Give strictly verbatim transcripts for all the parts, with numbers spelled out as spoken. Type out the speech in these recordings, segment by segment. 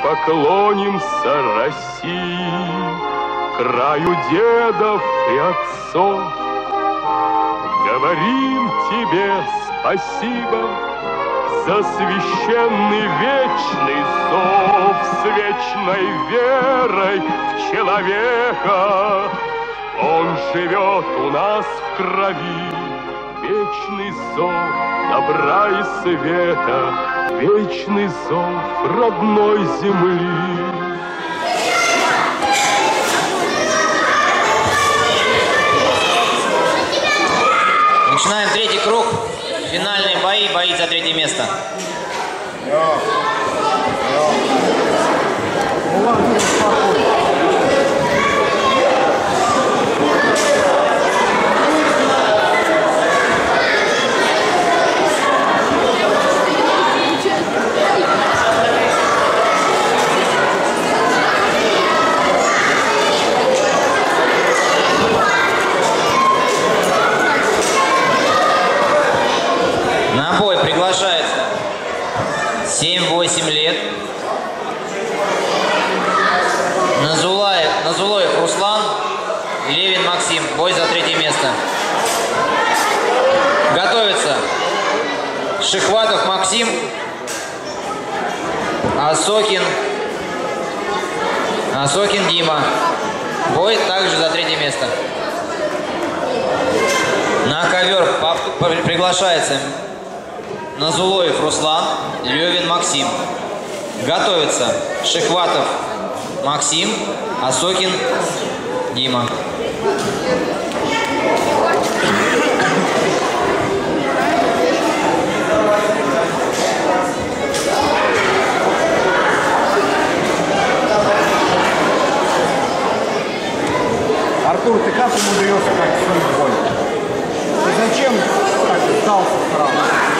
поклонимся России, краю дедов и отцов. Говорим тебе спасибо за священный вечный зов, с вечной верой в человека. Он живет у нас в крови, вечный зов добра и света, вечный зов родной земли. Начинаем третий круг. Финальные бои, бои за третье место. На бой приглашается семь-восемь лет. Назулаев, Назулаев Руслан, Левин Максим. Бой за третье место. Готовится Шихватов Максим, Осокин, Осокин Дима. Бой также за третье место. На ковер приглашается Назулоев Руслан, Левин Максим. Готовится Шихватов Максим, Осокин Дима. Артур, ты как ему даешься как свой бой? Ты зачем так сдался сразу?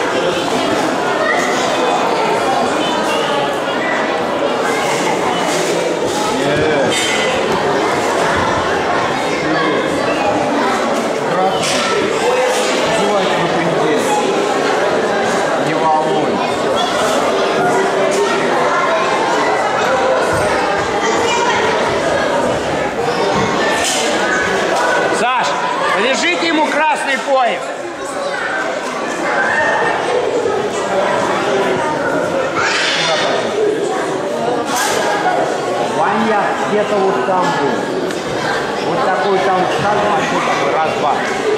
Саш, лежите ему красный пояс. Ваня где-то вот там был. Вот такой там шаг, вот такой раз-два.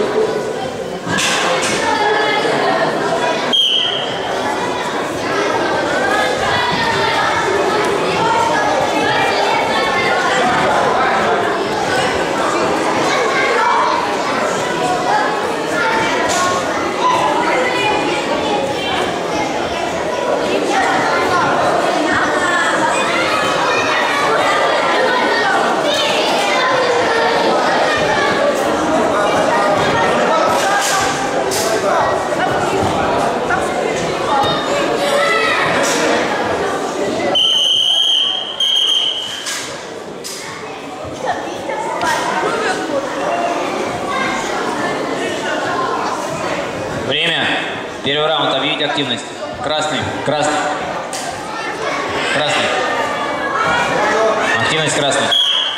Время. Первый раунд. Объявить активность. Красный. Красный. Красный. Активность красный.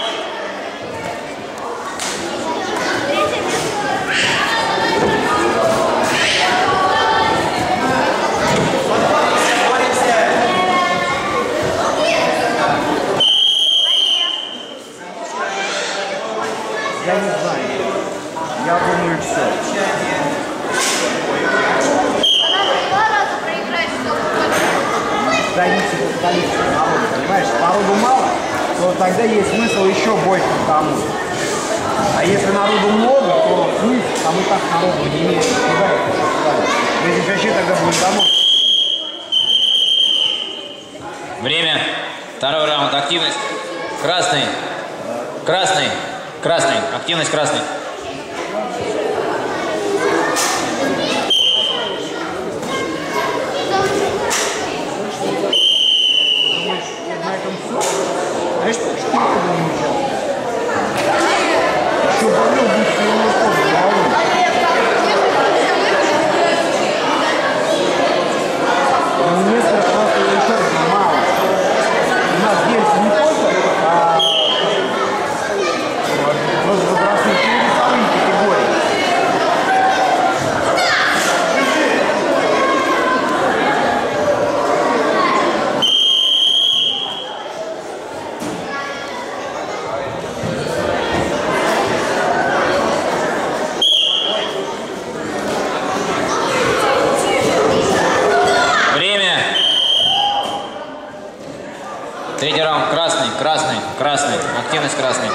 Я не знаю. Я думаю, все. Количество, количество народу, понимаешь, народу мало, то тогда есть смысл еще больше тому. А если народу много, то смысл, там и так народу не имеет. Мы здесь вообще тогда будем домой. Время. Второй раунд. Активность. Красный. Красный. Красный. Активность красный. Знаешь, что ты не мечал? Еще болел бы, что он не помнит. Место просто еще мало. Третий раунд. Красный, красный, красный. Активность красный.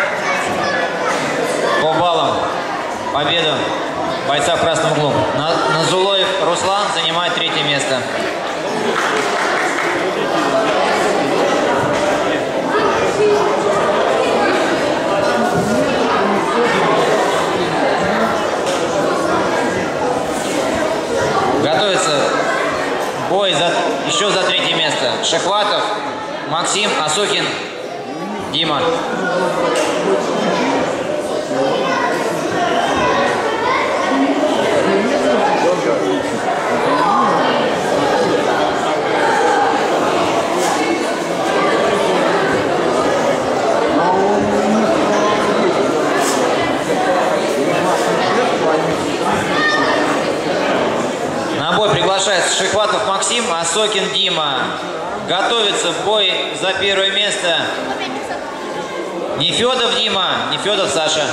По баллам. Победу бойца в красном углу. Назулоев Руслан занимает третье место. Готовится бой за, еще за третье место. Шехватов Максим, Осокин Дима. На бой приглашается Шехватов Максим, Осокин Дима. Готовится бой за первое место. Нефедов Дима, Нефедов Саша.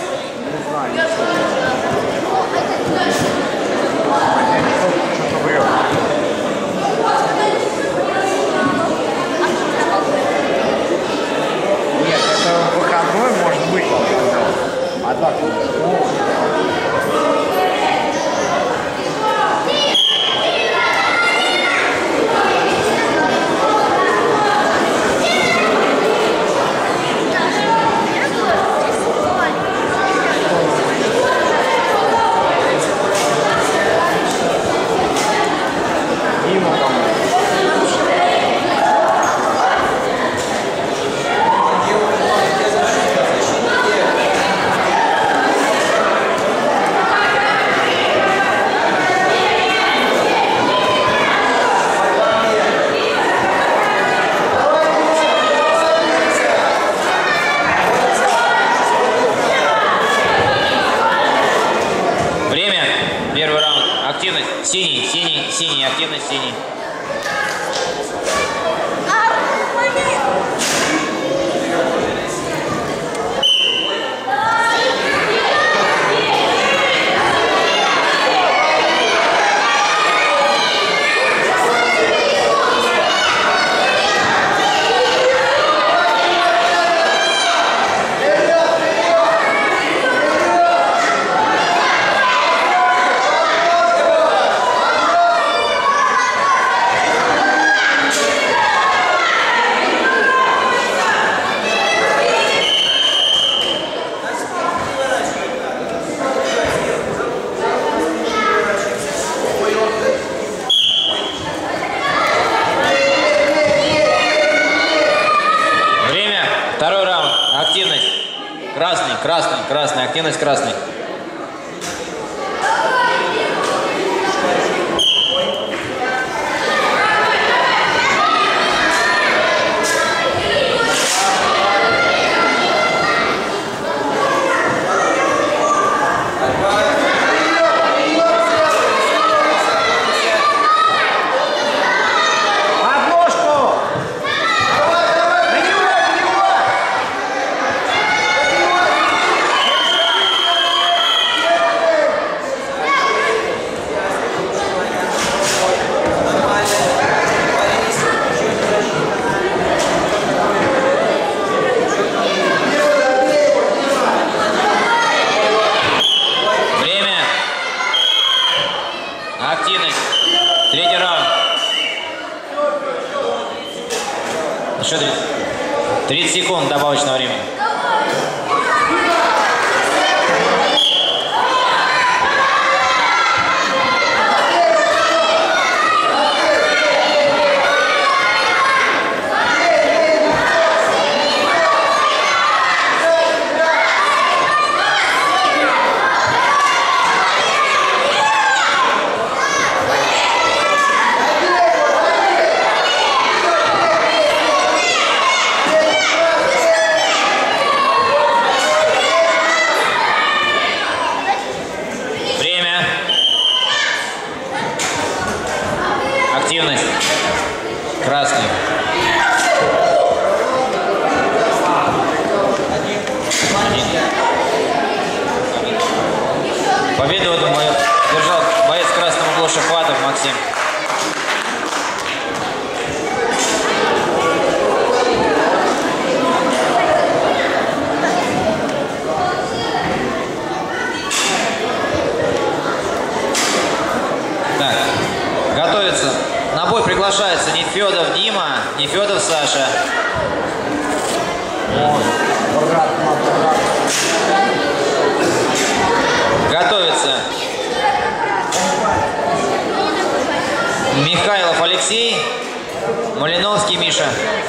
Нет, это выходной может быть. А так, Синий, синий, синий, активность синий. Красный, красный, красный, активность красный. Третий раунд. Еще тридцать секунд добавочного времени. Дима, Нефедов Саша. Готовится Михайлов Алексей, Малиновский Миша.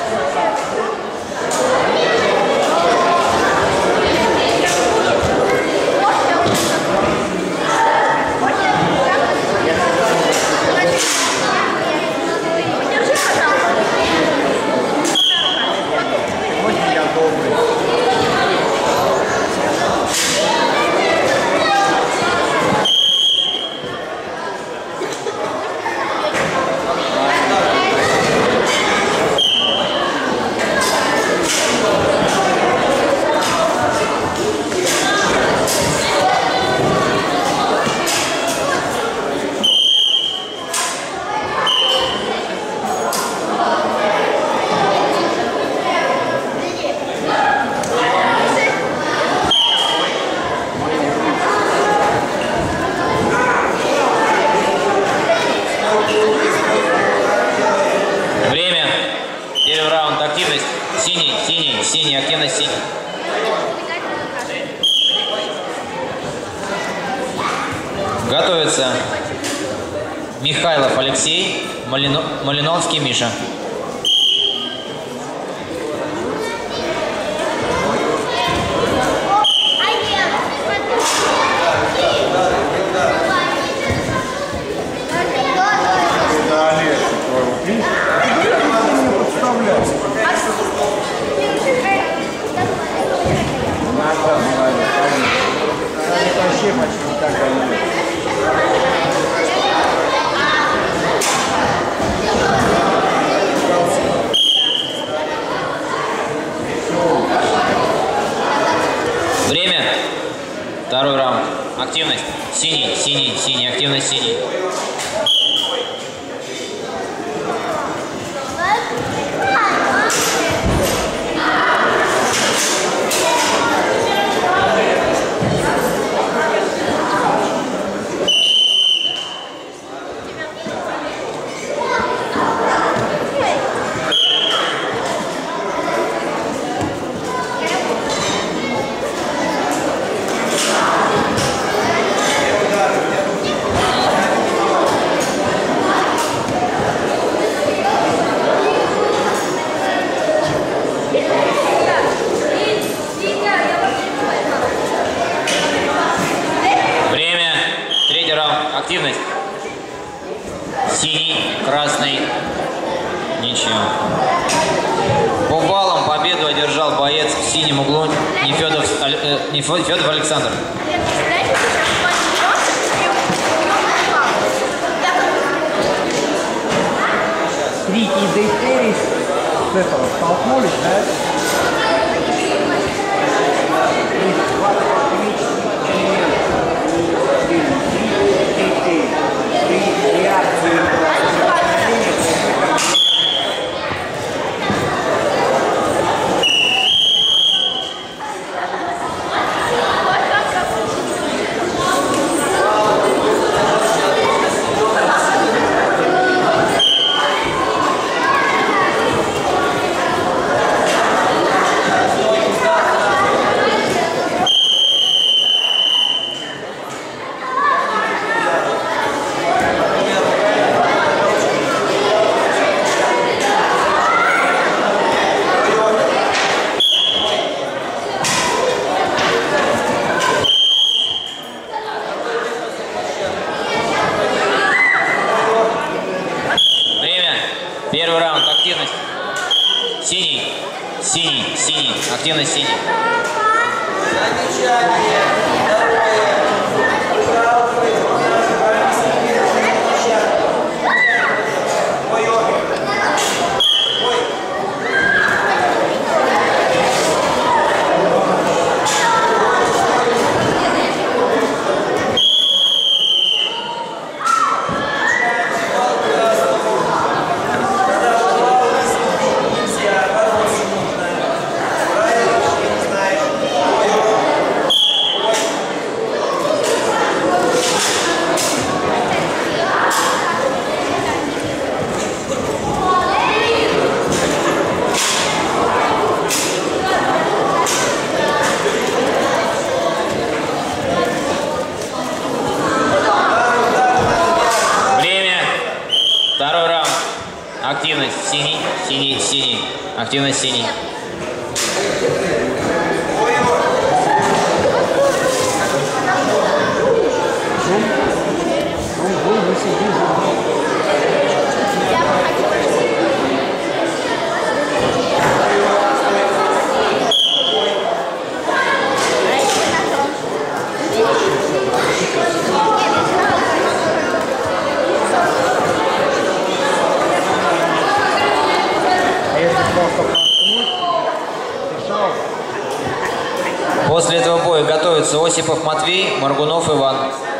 Готовится Михайлов Алексей, Малино... Малиновский Миша. Время. Второй раунд. Активность. Синий, синий, синий. Активность синий. Активность. Синий, красный. Ничего. По баллам победу одержал боец в синем углу Нефедов, э, Нефедов Александр. Три из эфирис с этого столкнулись, да? Первый раунд. Активность. Синий. Синий. Синий. Активность синий. Синий, синий. Активность синий. После этого боя готовятся Осипов Матвей, Моргунов Иван.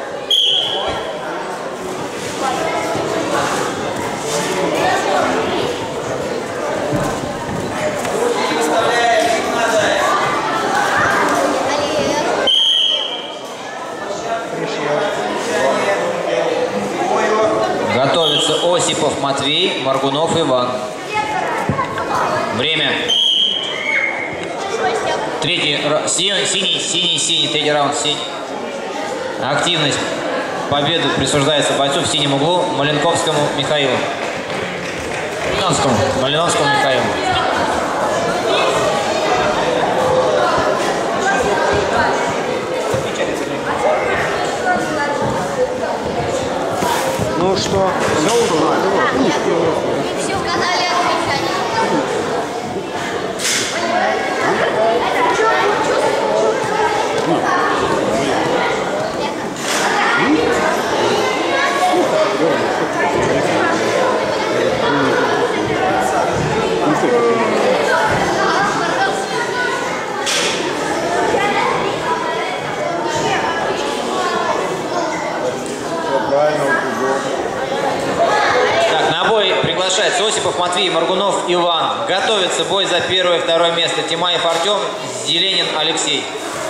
Готовятся Осипов Матвей, Моргунов Иван. Время. Третий, синий, синий, синий, синий, третий раунд, синий. Активность. Победу присуждается бойцу в синем углу Маленковскому Михаилу. Малиновскому, Малиновскому Михаилу. Ну что, все уже? Все указали отвечать. Так, на бой приглашается Осипов Матвей, Моргунов Иван. Готовится бой за первое и второе место. Тимаев Артем, Зеленин Алексей.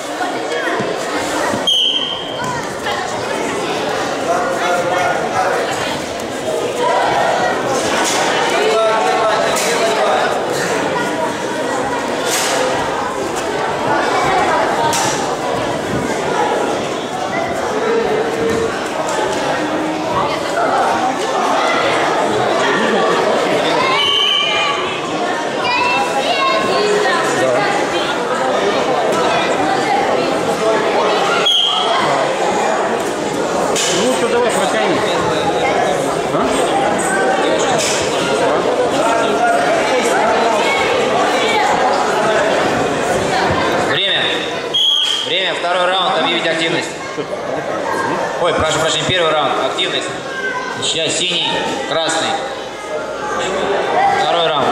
Второй раунд, объявить активность. Ой, прошу прощения, первый раунд, активность. Сейчас синий, красный. Второй раунд.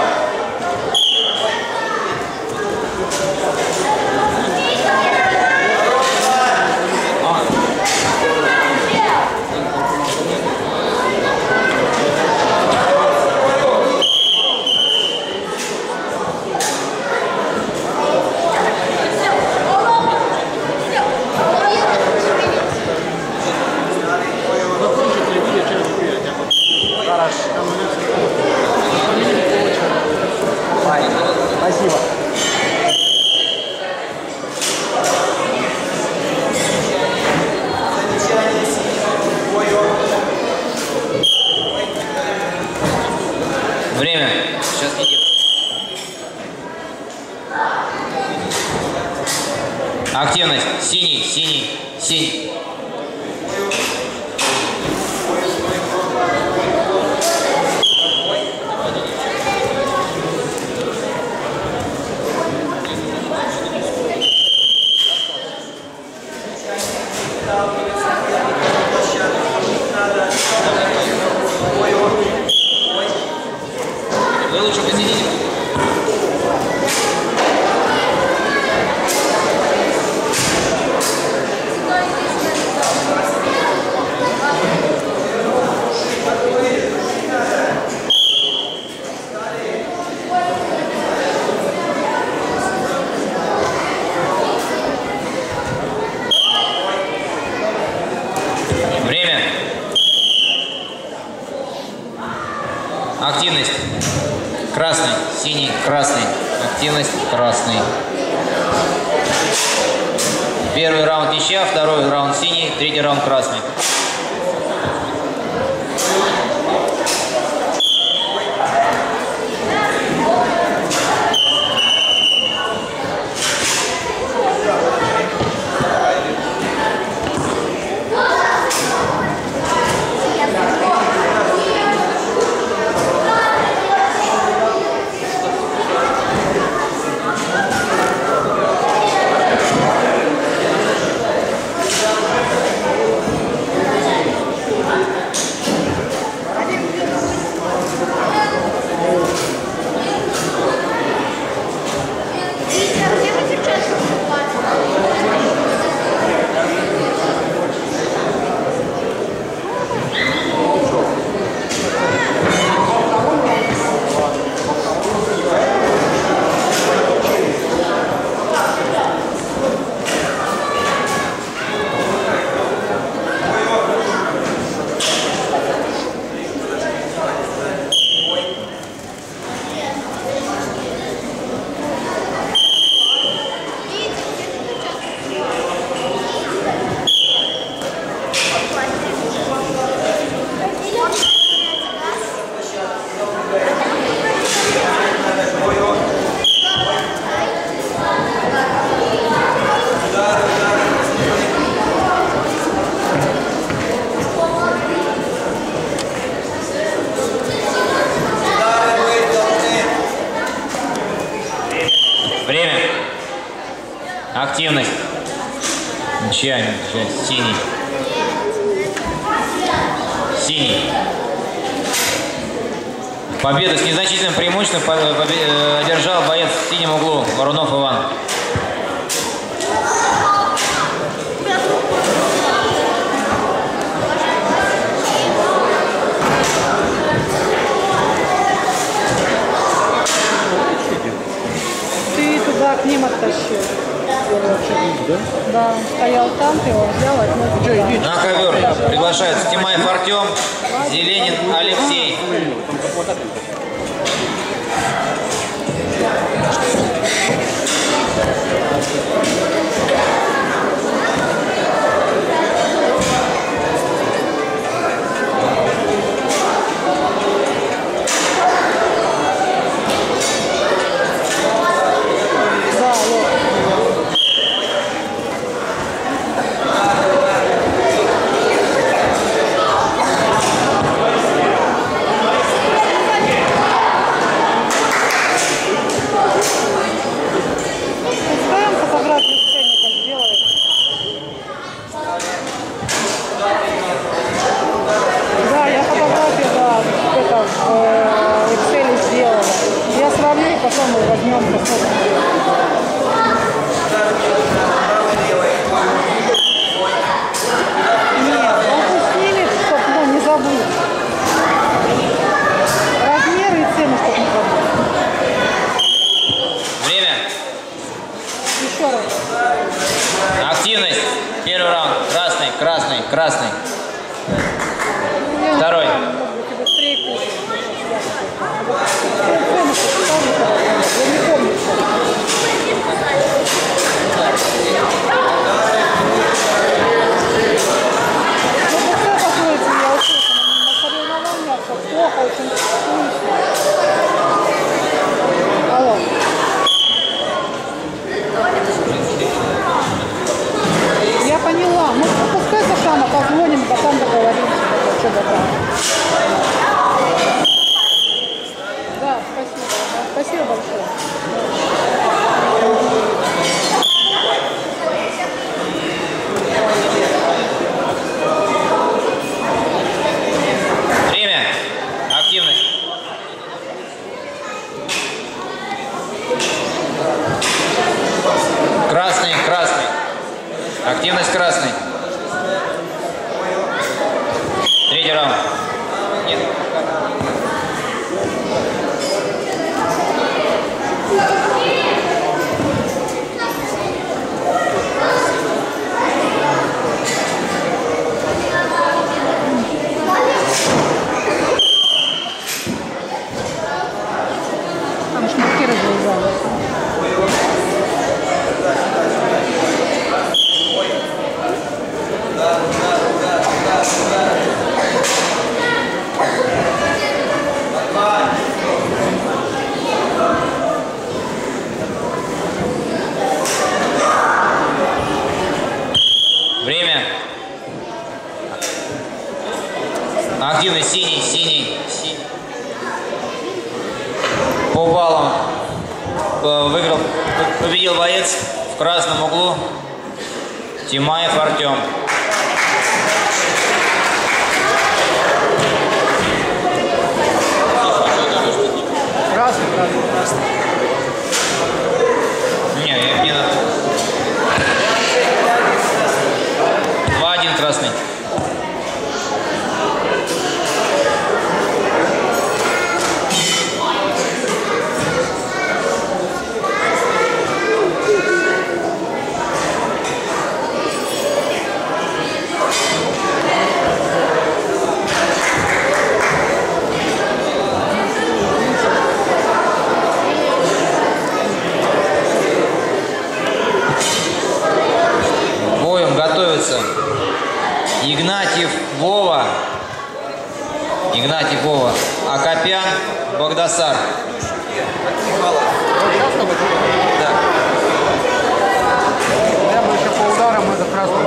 Спасибо. Время. Сейчас не делаю. Активность. Синий, синий, синий. Вы лучше посидите. Время. Активность. Красный, синий, красный. Активность, красный. Первый раунд ничья, второй раунд синий, третий раунд красный. Активность. Ничья, синий. Синий. Победу с незначительным преимуществом одержал боец в синем углу Варунов Иван. Ты туда к ним оттащил. Да, он стоял там, ты его взял, отнес туда. На ковер приглашаются Тимаев Артем, Зеленин Алексей. Активность. Первый раунд. Красный, красный, красный. Второй. Я поняла. Ну, пускай Сашана позвоним, потом договоримся. Что там. Да, спасибо. Спасибо большое. Время. Активность. Красный, красный. Активность красный. Третий раунд. Нет. Там шнурки развязались. Время. Активный синий, синий, синий. По баллам выиграл, победил боец в красном углу Тимаев Артем. Красный, красный, красный. Не, я не надо. два один красный. Боем готовится Игнатьев Вова, Игнатьев Вова, Акопян Богдасар. Да. Я бы еще по ударам это красный.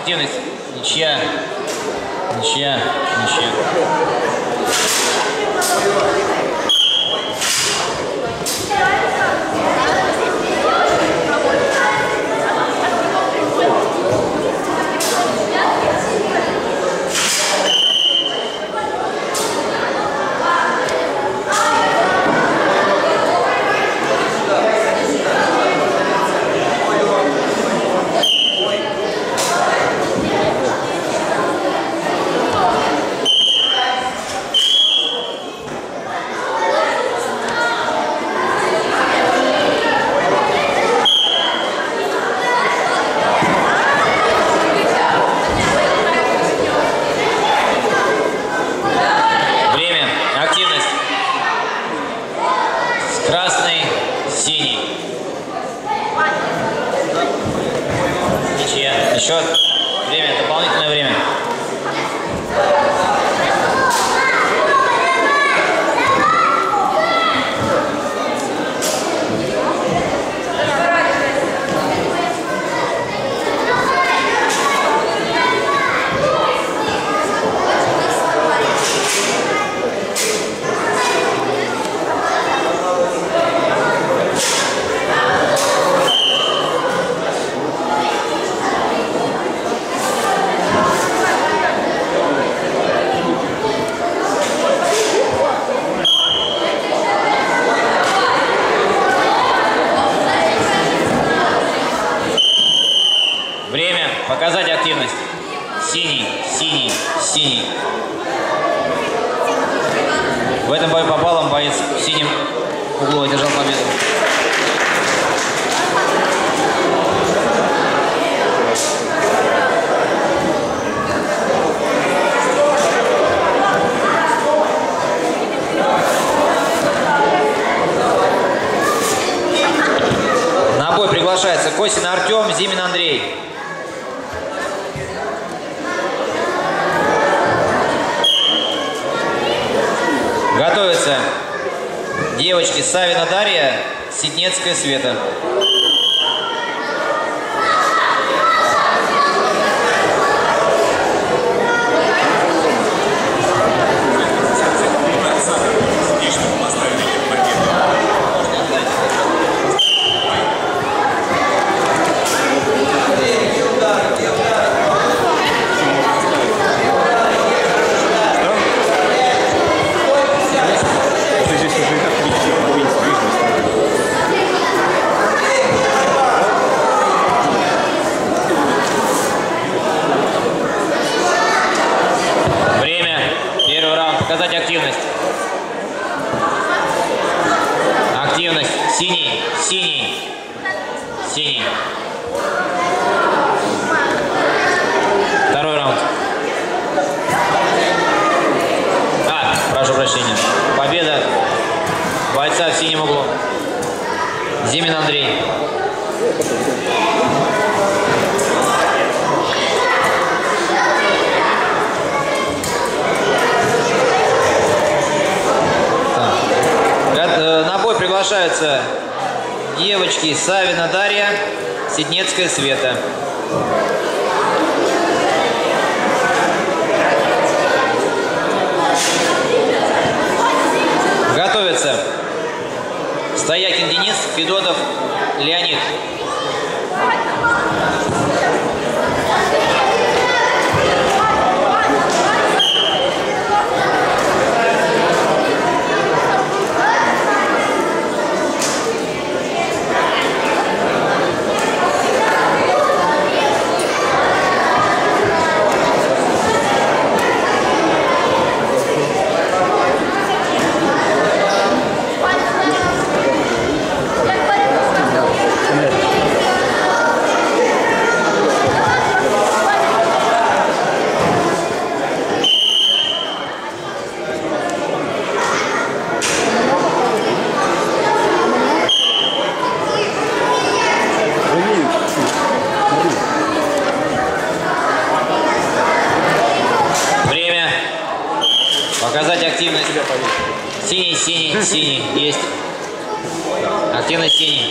Активность. Ничья. Ничья. Ничья. Красный, синий. Ничья. Еще время, дополнительное время. Время. Показать активность. Синий, синий, синий. В этом бою по баллам боец в синем углу одержал победу. На бой приглашается Косин Артем, Зимин Андрей. Готовятся девочки Савина Дарья, Сиднецкая Света. Показать активность. Активность. Синий, синий, синий. Второй раунд. А, прошу прощения. Победа бойца в синем углу. Зимин Андрей. На бой приглашаются девочки Савина Дарья, Сиднецкая Света. Готовятся Стоякин Денис, Федотов Леонид. Показать активность. Синий, синий, синий. Есть. Активность синий.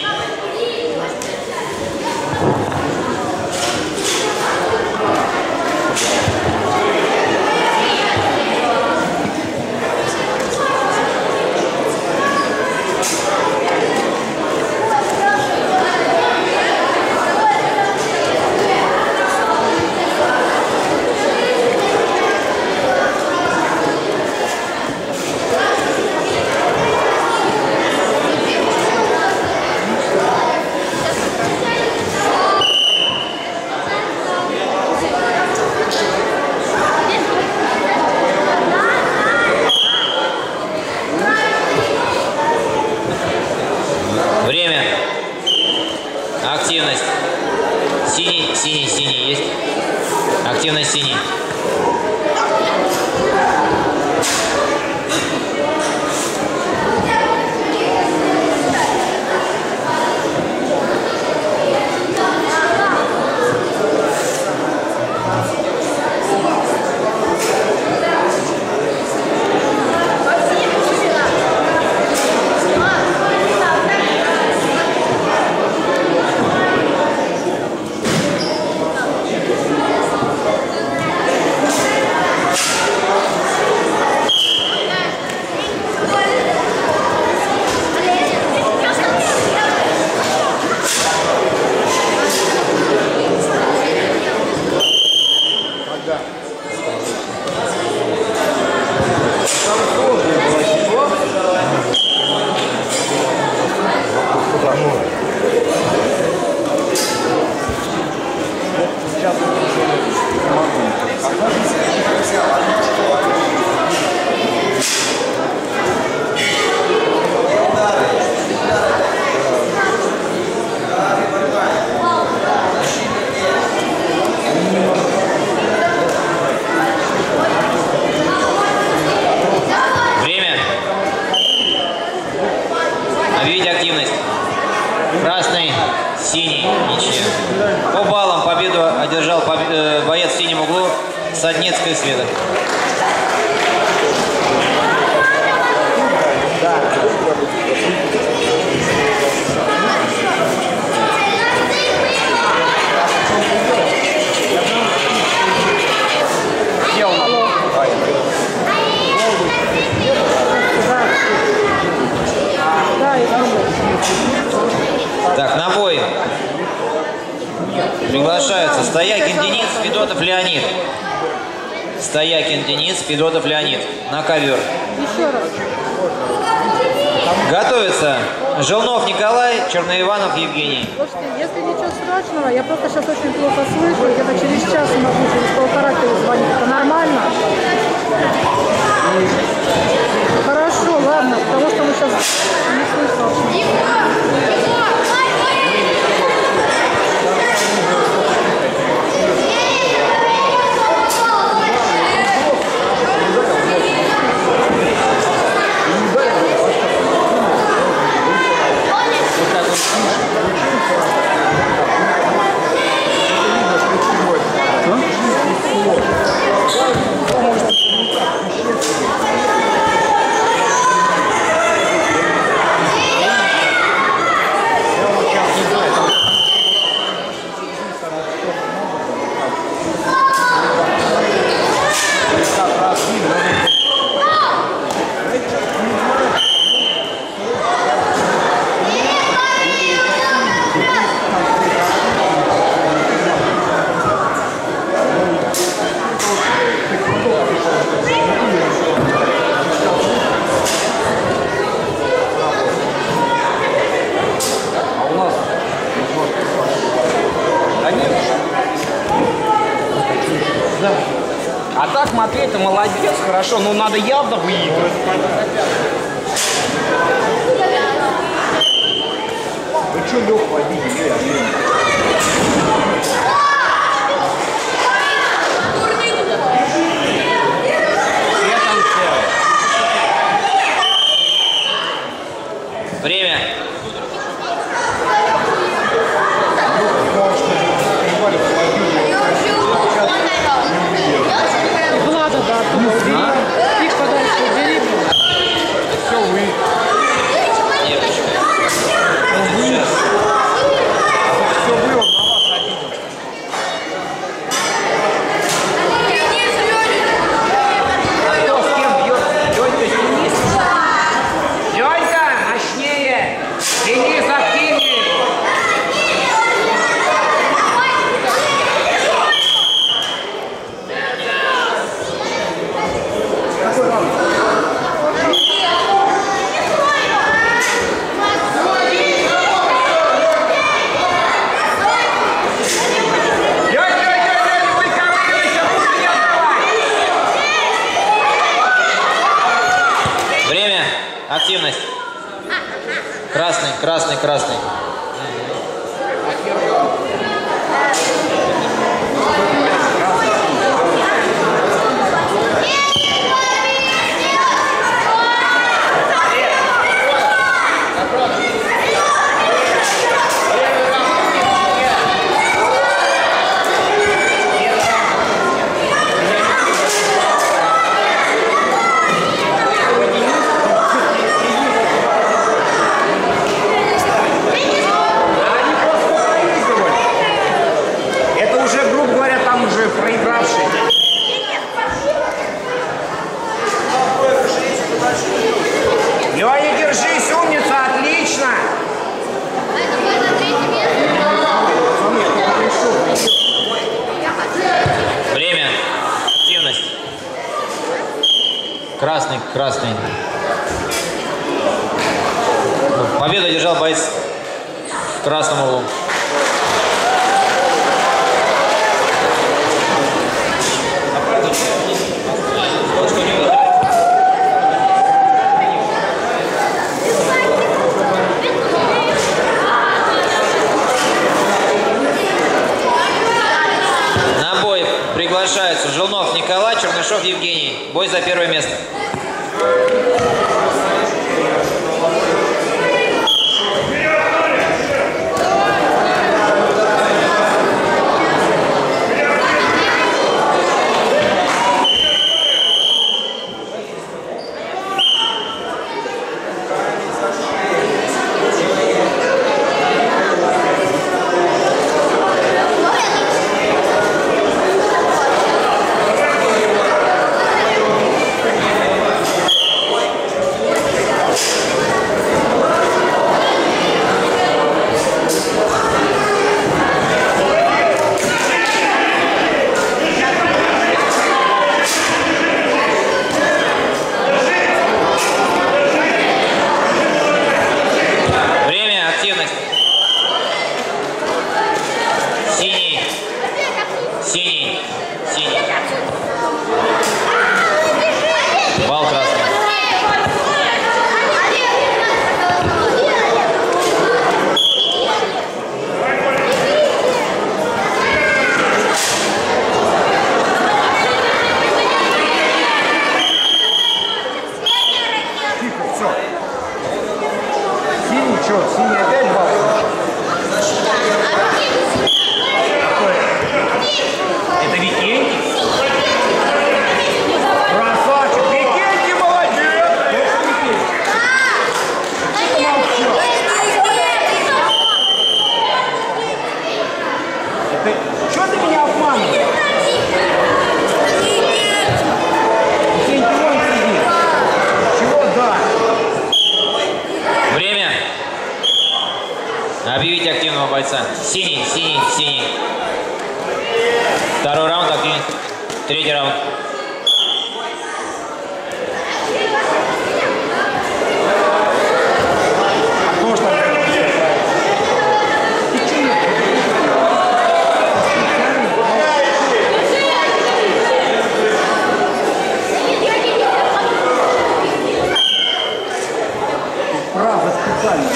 Активность синий. Объявить активность. Красный, синий, ничья. По баллам победу одержал боец в синем углу Саднецкая Света. Так, на бой приглашаются Стоякин Денис, Федотов Леонид. Стоякин Денис, Федотов Леонид. На ковер. Еще раз. Готовится Желнов Николай, Черноиванов Евгений. Слушайте, если ничего страшного, я просто сейчас очень плохо слышу, где-то через час могу, через полтора перезвонить. Это нормально? Хорошо, ладно, потому что мы сейчас не слышим вообще. А так Матвей, ты молодец, хорошо, но надо явно выиграть. Вы что, Лёх, водите? Время. Влада, да, оттуда убери. Их подальше убери. Все, вы. Девочка. Сейчас. Все вы, он на вас обидел. А кто с кем бьет? Лёнька с Денисом? Лёнька, мощнее! Денис активнее! Время. Активность. Красный, красный, красный. Красный, красный. Победу одержал боец в красном углу. На бой приглашаются Желнов Николай, Чернышов Евгений. Бой за первое место. Объявите активного бойца. Синий, синий, синий. Второй раунд активен. Третий раунд. Право специально.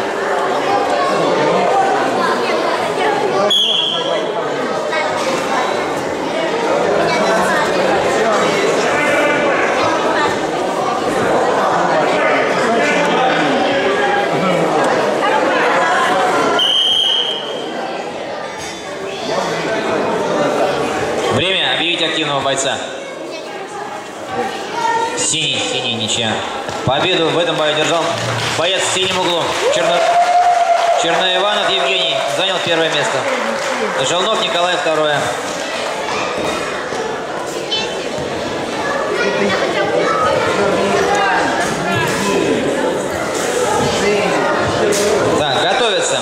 Время объявить активного бойца. Синий, синий, ничья. Победу в этом бою одержал боец в синем углу. Черно... Черноиванов Евгений занял первое место. Желнов Николай второе. Так, готовятся.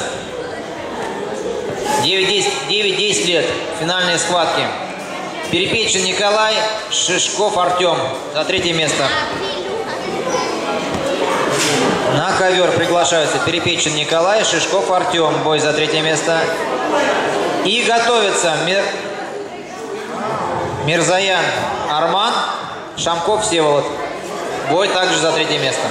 девять-десять лет. Финальные схватки. Перепечин Николай, Шишков Артем за третье место. На ковер приглашаются Перепечин Николай, Шишков Артем. Бой за третье место. И готовится Мир... Мирзаян Арман, Шамков Всеволод. Бой также за третье место.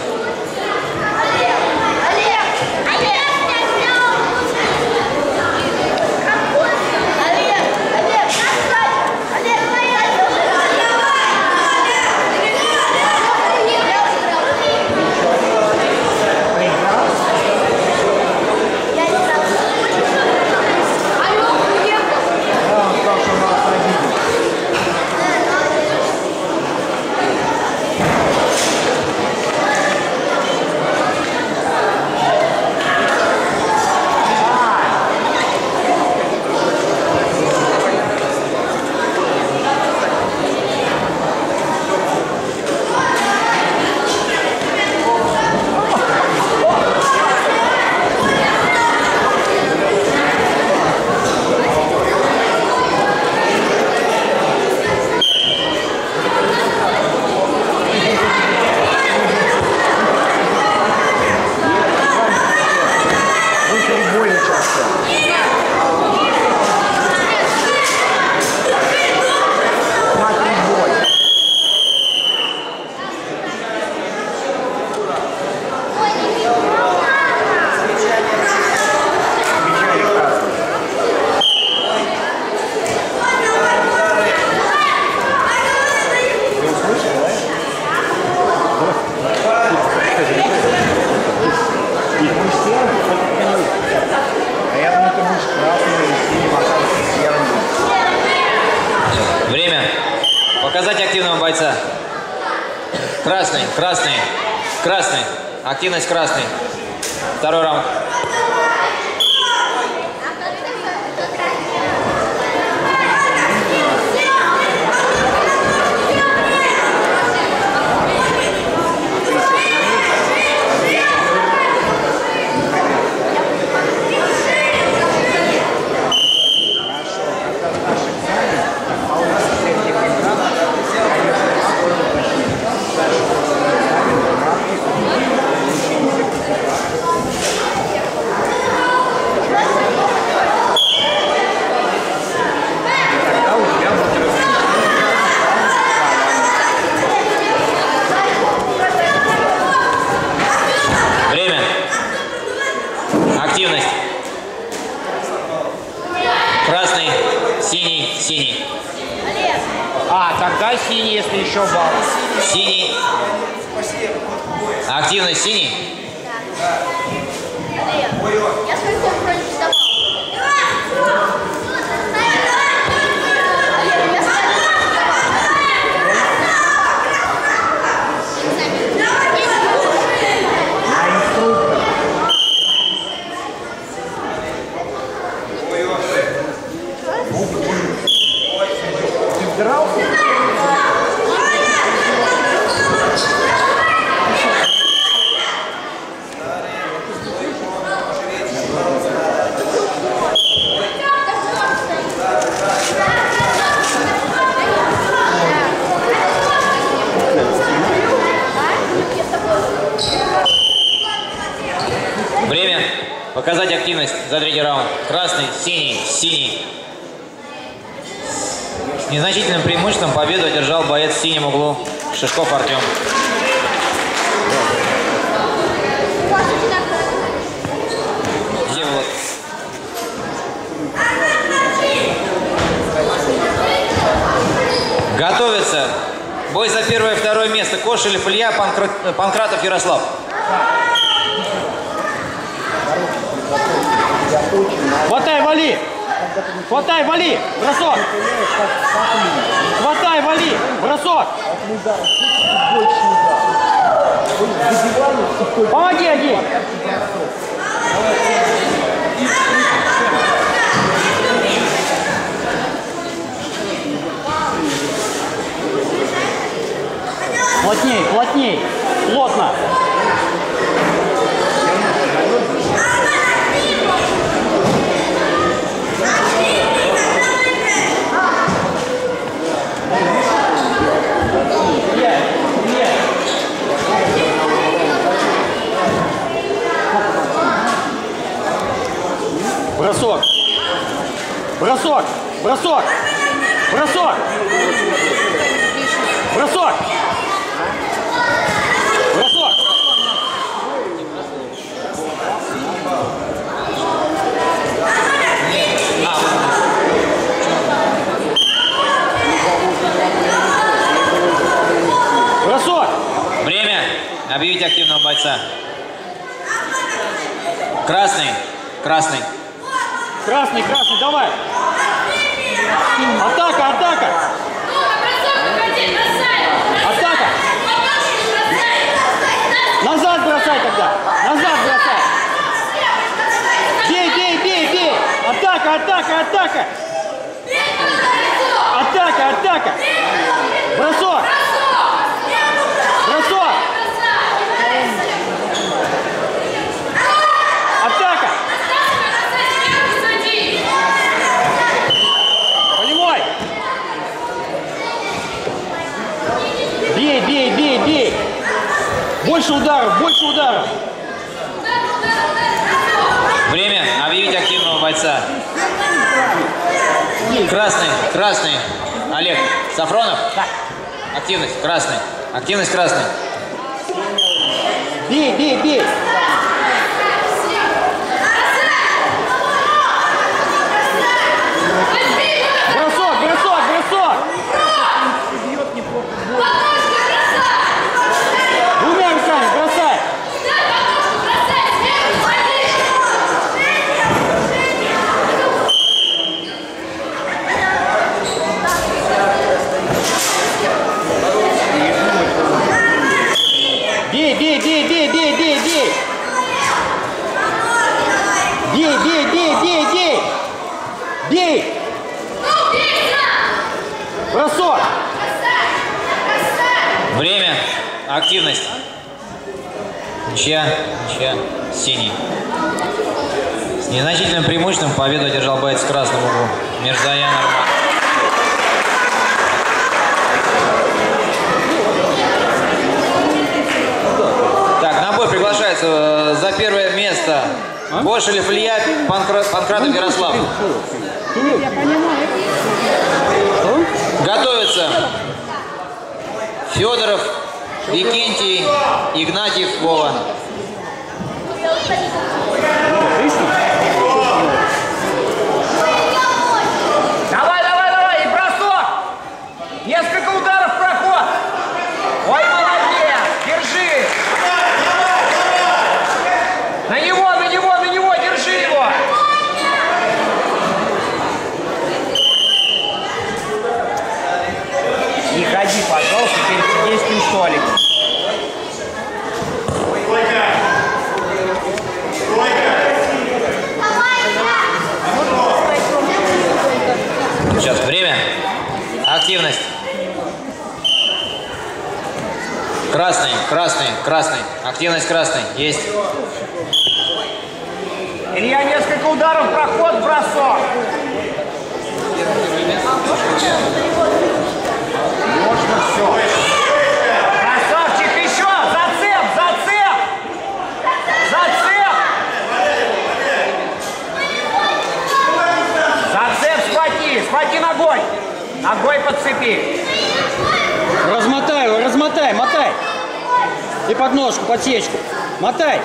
активного бойца. Красный, красный, красный. Активность красный. Второй раунд. Тогда синий, если еще балл. Синий. Активность синий. Я свой ход вроде сдавал. Время. Показать активность за третий раунд. Красный, синий, синий. С незначительным преимуществом победу одержал боец в синем углу Шишков Артем. Всеволод. Готовится. Бой за первое и второе место. Кошелев Илья, Панкра... Панкратов Ярослав. Хватай, вали! Хватай, вали! Бросок! Хватай, вали! Бросок! Помоги, Аги! Плотней, плотней! Плотно! Бросок! Бросок! Бросок! Бросок! Бросок! Бросок! Бросок! Время. Объявить активного бойца. Красный. Красный. Красный, красный, давай! Атака, атака! Атака! Назад бросай тогда! Назад бросай! Бей, бей, бей, бей! Атака, атака, атака! Атака, атака! Бросок! Бросок! Атака! Полевой! Бей, бей, бей, бей! Больше ударов, больше ударов! Время. Объявить активного бойца. Красный. Красный. Олег Сафронов. Активность. Красный. Активность красный. Бей, бей, бей! Бросок, бросок, бросок! Двумя руками бросай! бросок. Время. Активность. Ничья. Ничья. Синий. С незначительным преимуществом победу одержал боец в красном углу. Мирзаян Арман. Так, на бой приглашается за первое место Кошелев Илья, Панкра... Панкратов Ярослав. Я понимаю. Готовится Федоров, Викентий, Игнатьев, Вова. Давай, давай, давай, и бросок! Несколько ударов, проход! Ой, молодец! Держи! На него, на него, на него! Держи его! Не ходи, пожалуйста, перед судейским столиком. Сейчас время. Активность. Красный, красный, красный. Активность красный. Есть. Илья, несколько ударов, проход, бросок. Можно все. Красавчик, еще! Зацеп, зацеп! Зацеп! Зацеп, схвати, схвати ногой. Ногой подцепи. Размотай его, размотай, мотай. И подножку, подсечку. Мотай.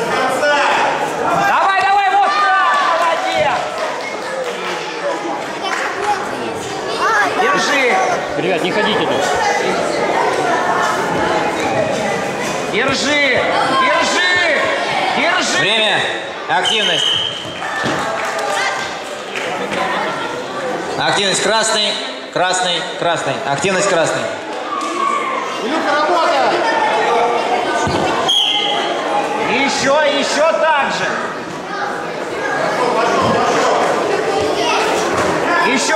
Давай, давай, вот так, молодец. Держи. Ребят, не ходите тут. Держи, держи, держи. Время. Активность. Активность красный, красный, красный. Активность красный. Еще, еще так же. Еще.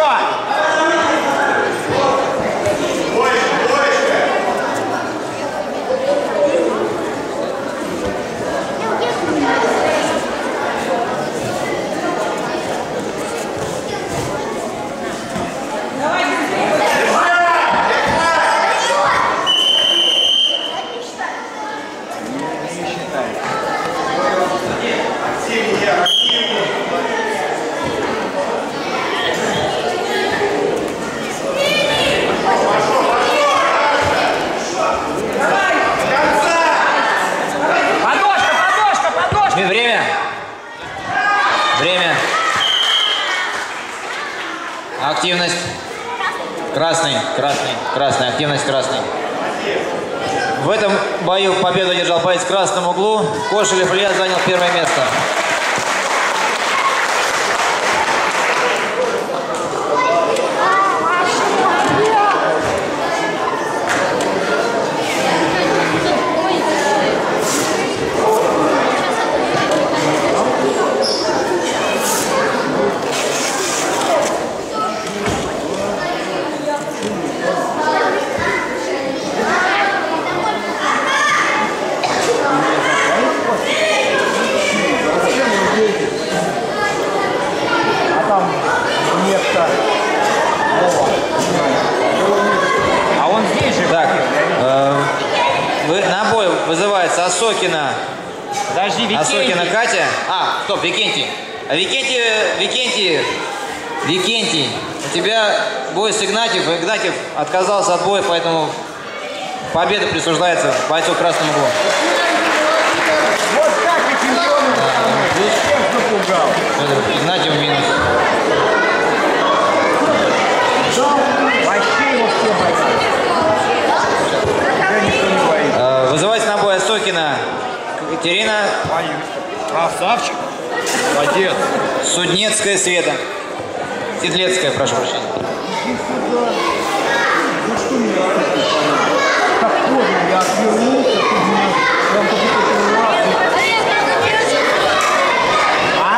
Время. Время. Активность. Красный, красный, красный. Активность красный. В этом бою победу одержал боец в красном углу. Кошелев Илья занял первое место. А он здесь же. Так, э, вы, на бой вызывается Осокина. Подожди, Викентий. Осокина Катя. А, стоп, Викентий. А Викентий, Викентий, Викентий, у тебя бой с Игнатьев. Игнатьев отказался от боя, поэтому победа присуждается бойцу в красном углу. Вот так и чемпионы. Всех запугал. Игнатьев минус. Вообще его все боятся. Уже никто не боится. Э, Вызывается на бой Осокина Катерина. Красавчик. Молодец. Суднецкая Света. Седлецкая, прошу прощения. Так поздно, я отвернулся, ты меня прям как-то А?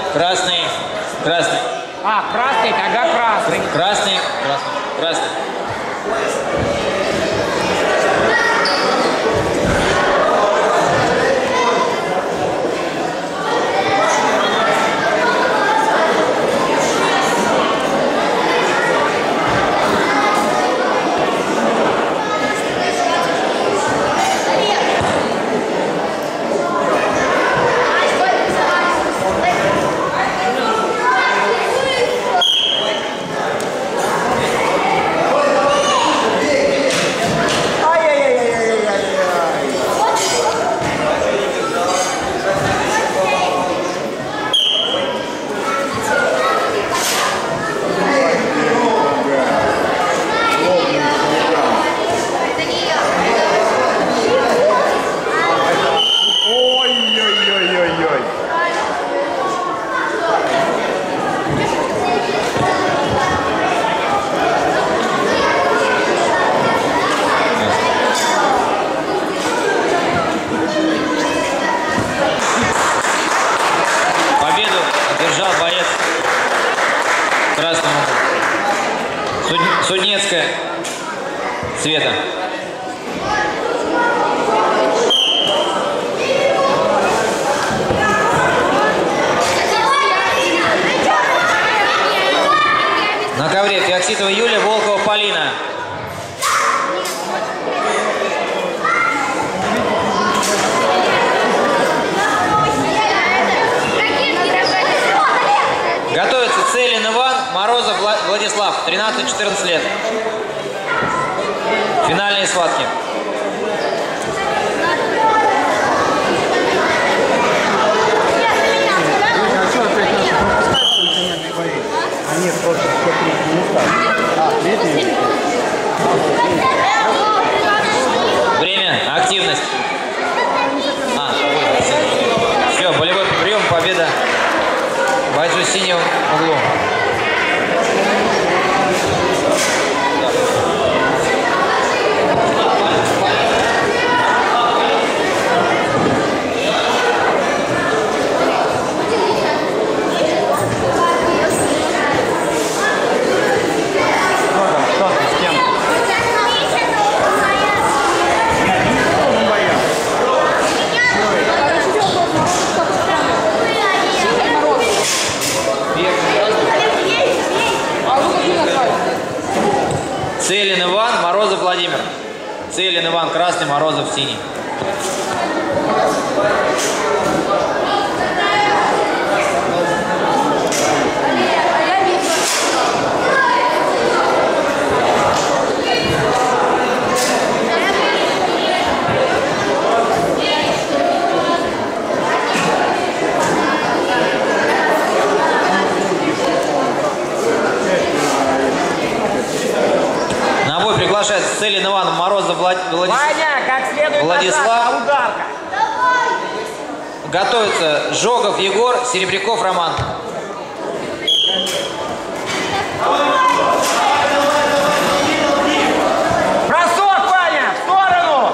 Красный. Красный. А, красный, тогда красный. Красный. Красный. Красный. Суднецкая Света. На ковре Феокситова Юлия, Волкова Полина. Готовится Целин Иван, Морозов Владислав, тринадцать-четырнадцать лет. Финальные схватки. А нет, просто все третьи места. А, третьи? Время, активность. А, все, болевой прием, победа. Бойцу в синем углу. Целин Иван, Морозов Владимир. Целин Иван красный, Морозов синий. На бой приглашается Целин Иван, Морозов Влад... Владислав. Ваня, как следует Владислав. назад, на ударка. Готовится Жогов Егор, Серебряков Роман. Бросок, Ваня, в сторону.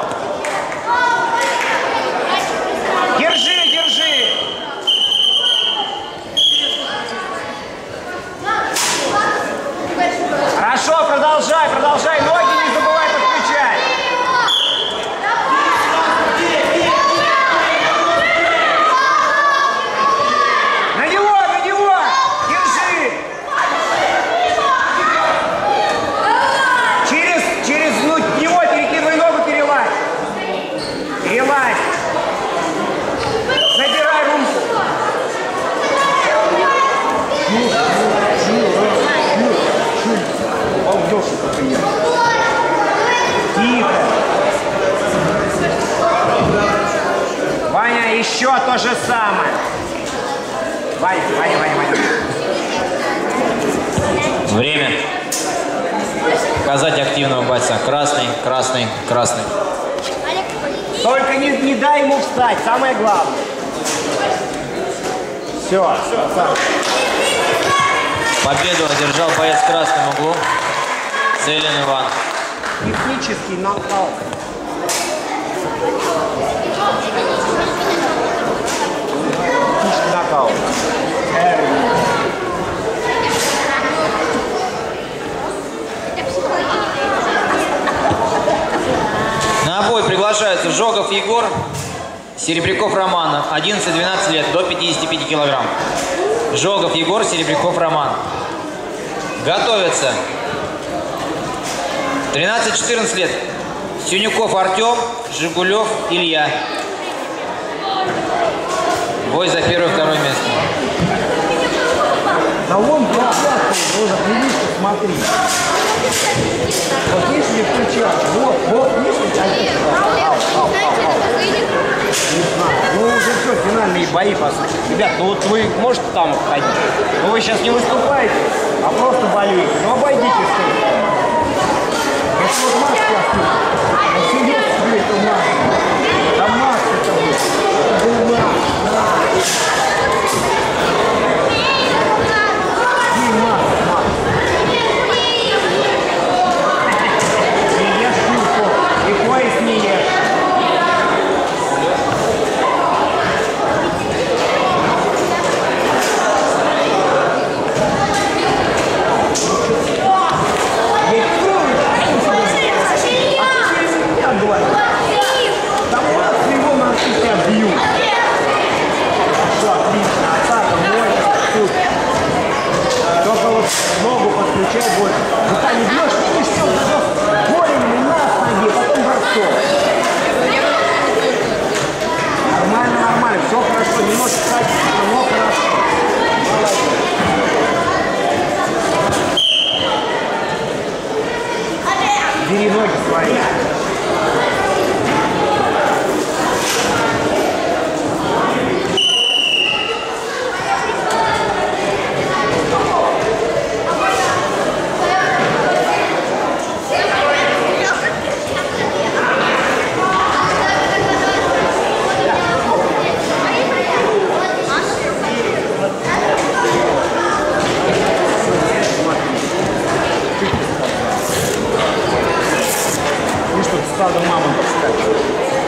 Держи, держи. Хорошо, продолжай, продолжай. Ноги не забывай подключать. На него, на него. Держи. Через, через ну, него перекидывай ногу, перелазь. Перелазь. Забирай руку. Тихо. Ваня, еще то же самое. Ваня, Ваня, Ваня, Ваня. Время. Показать активного бойца. Красный, красный, красный. Только не, не дай ему встать, самое главное. Все. Победу одержал боец в красном углу. Целин Иван. Технический нокаут. Технический нокаут. готовится Жогов Егор, Серебряков Роман, одиннадцать-двенадцать лет, до пятидесяти пяти килограмм. Жогов Егор, Серебряков Роман. Готовится. тринадцать-четырнадцать лет, Синюков Артем, Жигулев Илья. Бой за первое и второе место. Да вон прохватывай, уже привычка, смотри. Вот видишь, не включал. Вот, вот, видишь, а это что? Не знаю. Ну уже все, финальные бои, по сути. Ребят, ну вот вы можете там ходить, но вы сейчас не выступаете, а просто болеете. Ну обойдите все. Это вот маски остались. А серьезно, блин, это маски. Там маски это будет. Это был маски. И маски, маски. Не ешь шурку, и поезд не ешь. Там у нас его на тебя бьют. Все, отлично. Атака, мой, тут. Только вот ногу подключай больше. Рука не бьешь, видишь, все, все. Голень, на ноге, потом бросок. Нормально, нормально, все хорошо. Немножко качественно, но хорошо. Бери ноги свои. Стадо мамонтов скачет.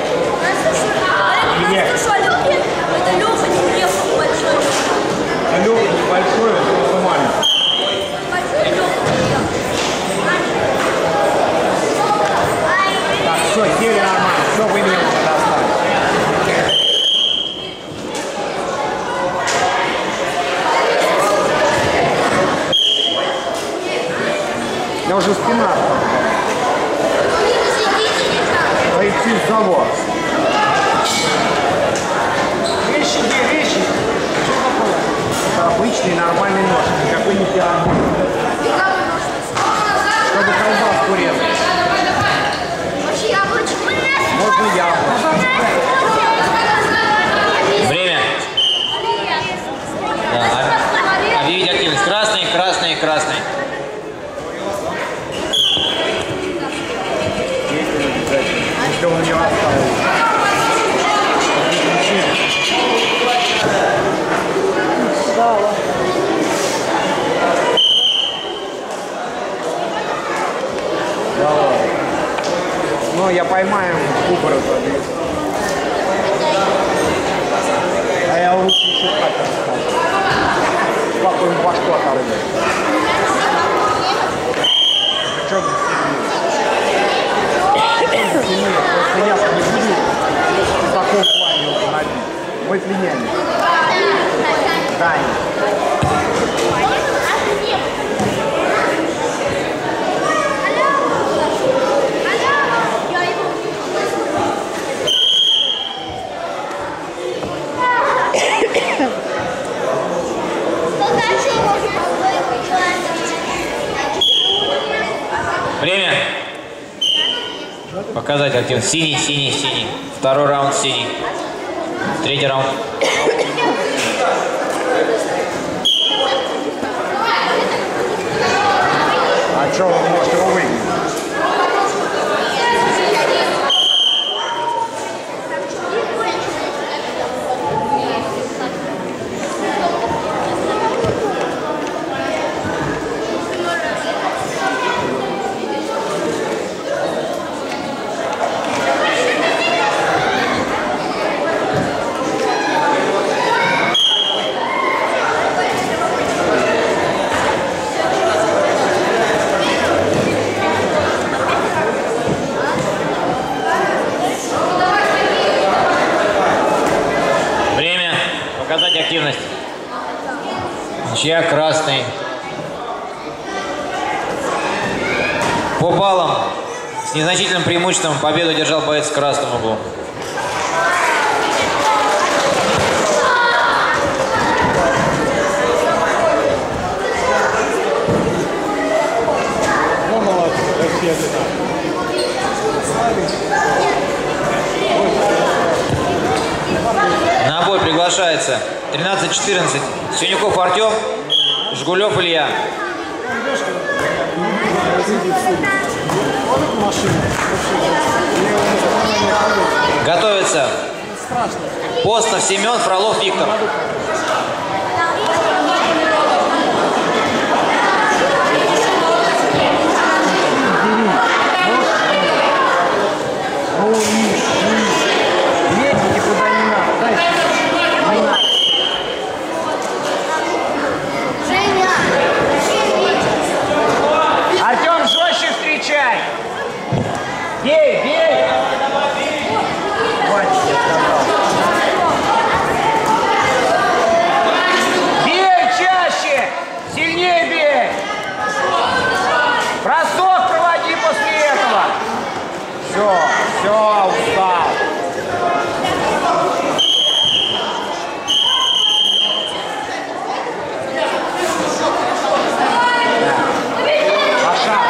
Это Леха не Лев большой. А Леха небольшой, это нормально. Большой Леха. Так, все, сели нормально, все, вы меня уже достали. У меня уже спина. Пойти в завод. Вещи, где вещи? Что такое? Это обычный нормальный нож, никакой не пирамид. Чтобы колбаску резать. Можно яблочко. Время. Да, объявить активность. Красный, красный, красный. Если он не оставил. Давай. Ну, я поймаю кубра. А я лучше еще катер скажу. Папа ему башку оторвет. Причем просто я не буду в таком плане его набить. Мой племянник. Даня. Время. Показать активность. Синий, синий, синий. Второй раунд синий. Третий раунд. А что, вы можете его выиграть? активность. Ничья, красный. По баллам с незначительным преимуществом победу одержал боец в красном углу. На бой приглашается тринадцать четырнадцать Синюков Артем, Жгулев Илья. Готовится Постов Семен, Фролов Виктор. Едете куда не надо, дальше. Не надо. Артем, жестче встречай. Бей, бей. Хватит, я сказал. Бей чаще. Сильнее бей. Бросок проводи после этого. Все, все, устал. Паша.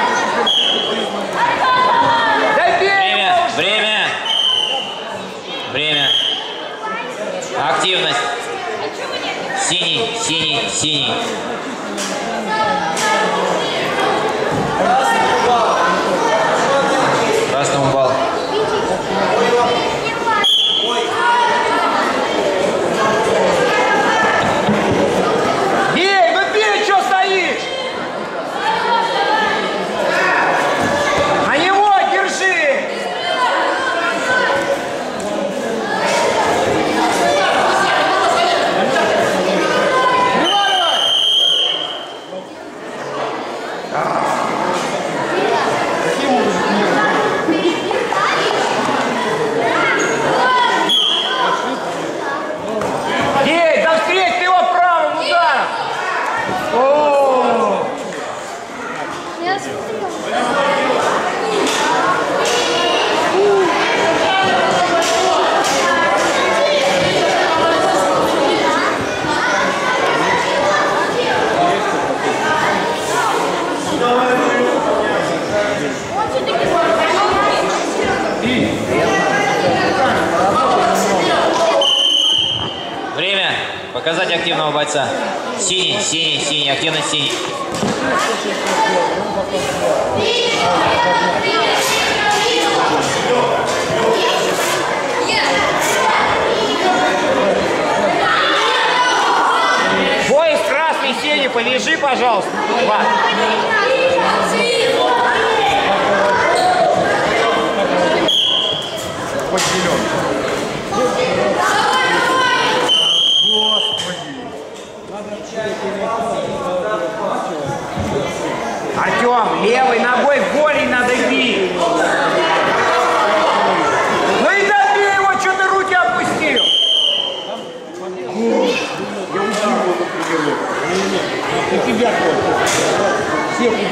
Да бей. Время, время. Время. Активность. Синий, синий, синий. Красному балл. Бей, ну бей, что стоишь? На него держи. Бей, да встреть ты его правым ударом. О! Я смотрю. Время. Показать активного бойца. Синий, синий, синий. Активность синий. Пояс красный, синий, повяжи, пожалуйста. Ва. Хоть зеленый. Господи. Артем, левой ногой в голень надо бить. Ну и добей его, что ты руки опустил. Я убил его, например. И тебя тоже. Всех убил.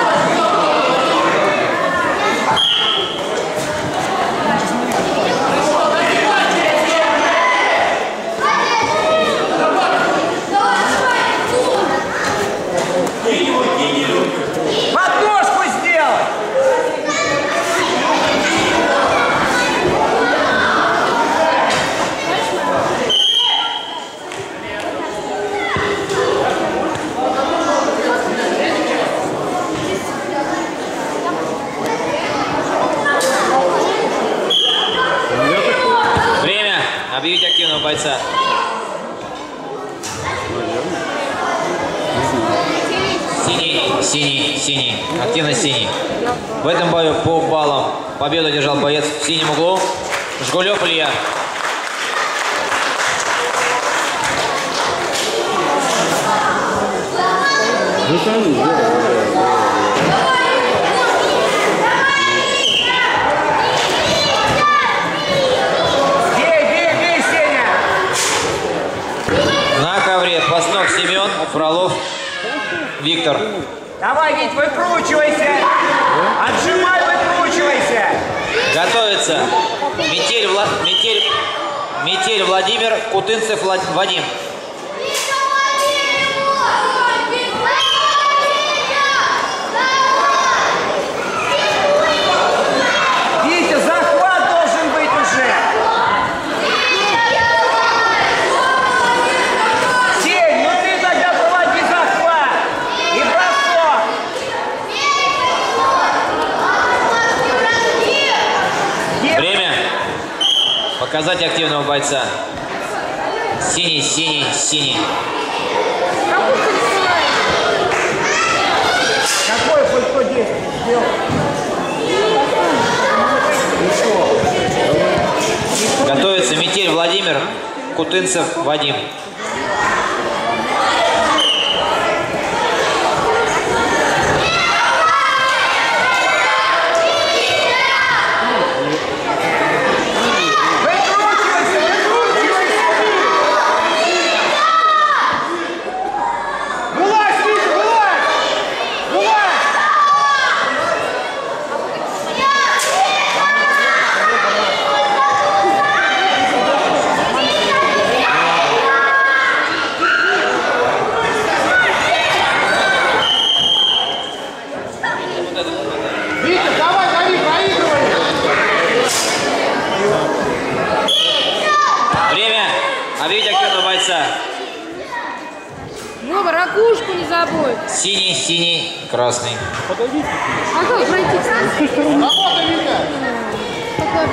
Подножку сделай. Время. Объявить активного бойца. Синий, синий, синий. Активность синий. В этом бою по баллам победу одержал боец в синем углу. Жгулев Илья. Бей, бей, бей, Сеня. На лавре Паснов Семен, Фролов Виктор. Давай, Вить, выкручивайся. Отжимай, выкручивайся. Готовится Метель, Вла... Метель... Метель Владимир, Кутынцев Влад... Вадим. Витя, захват должен быть уже. Сень, ну ты тогда проводи захват. И бросок. Время. Показать активного бойца. Синий, синий, синий. Какое хоть кто действие сделал? Готовится Метель Владимир, Кутынцев Вадим. Объявить активного бойца. Вова, ракушку не забудь. Синий, синий, красный. А как пройти? Работа, Витя! Такое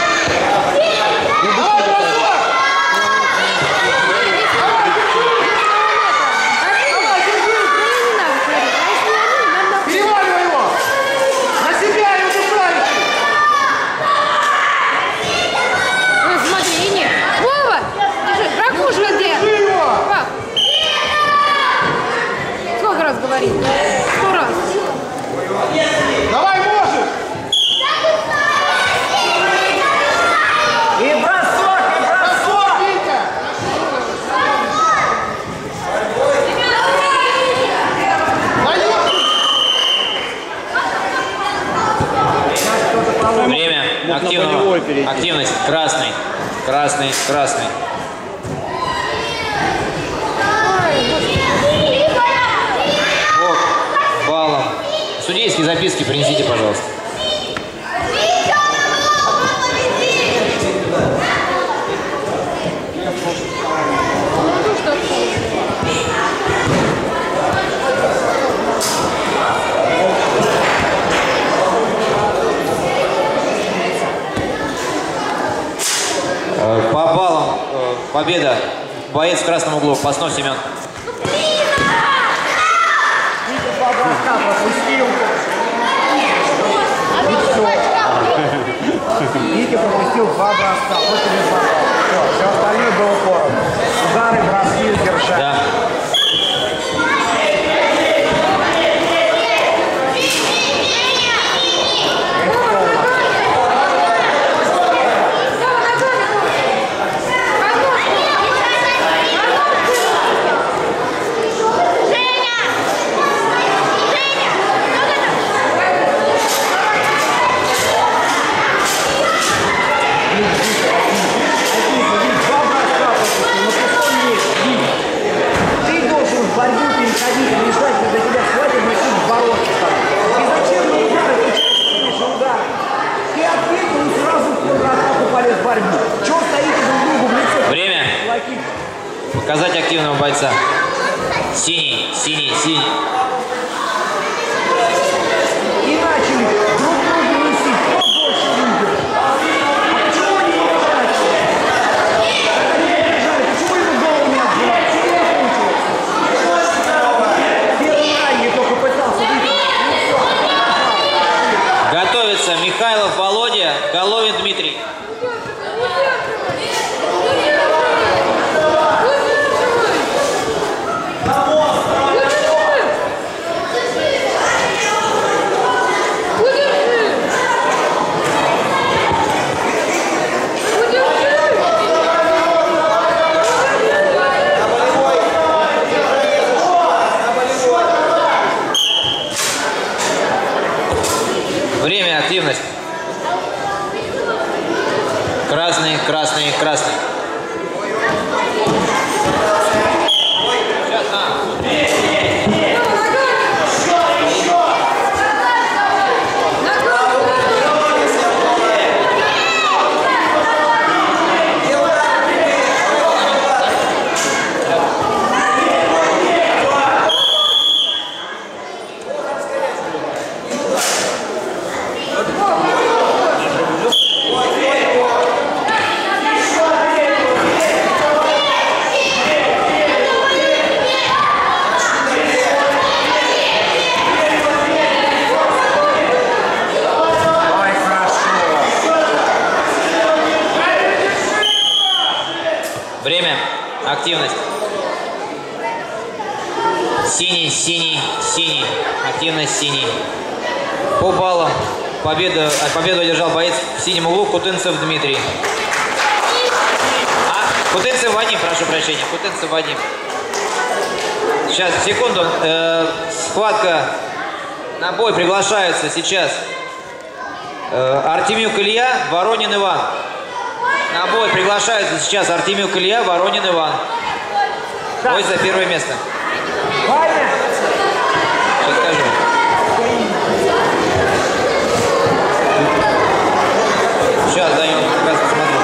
Переваливай его! На себя его держали! Ой, смотри, и нет. Вова, держи, ракушка где? Пап. Сколько раз говорит? Сто раз. Давай, можешь! И бросок, и бросок. Витя! Время активного. Активность. Красный. Красный. Красный. Бог баллом. Судейские записки принесите, пожалуйста. По баллам победа. Боец в красном углу. Паснов Семен. Витя два броска пропустил. Витя пропустил два броска. Вот тебе два броска. Все, все остальное было поровну. Удары, броски, держать. Да. Ты должен в борьбу переходить, не ждать, когда тебя схватят, начнут бороться там. И зачем мне удары, ты чувствуешь удары? Ты ответил и сразу в контратаку полез в борьбу. Чего стоите друг другу в лицо? Время. Кулаки. Показать активного бойца. Синий, синий, синий. И начали друг другу месить, кто больше выиграл. А почему они не бежали? Они не бежали, почему ему голову не отбивали? Почему не получилось? Первый ранее только пытался выиграть. Ну все, Готовится Михайлов Володя, Головин Дмитрий. активность. Красный, красный, красный. Сейчас, а. Время. Активность. Синий, синий, синий. Активность синий. По баллам. Победа, победу одержал боец в синем углу Кутынцев Дмитрий. А, Кутынцев Вадим, прошу прощения. Кутынцев Вадим. Сейчас, секунду. Э, схватка. На бой приглашаются сейчас э, Артемюк Илья, Воронин Иван. На бой приглашаются сейчас Артемюк Илья, Воронин Иван. Бой за первое место. Сейчас скажу. Сейчас, да, я вот как раз посмотрю.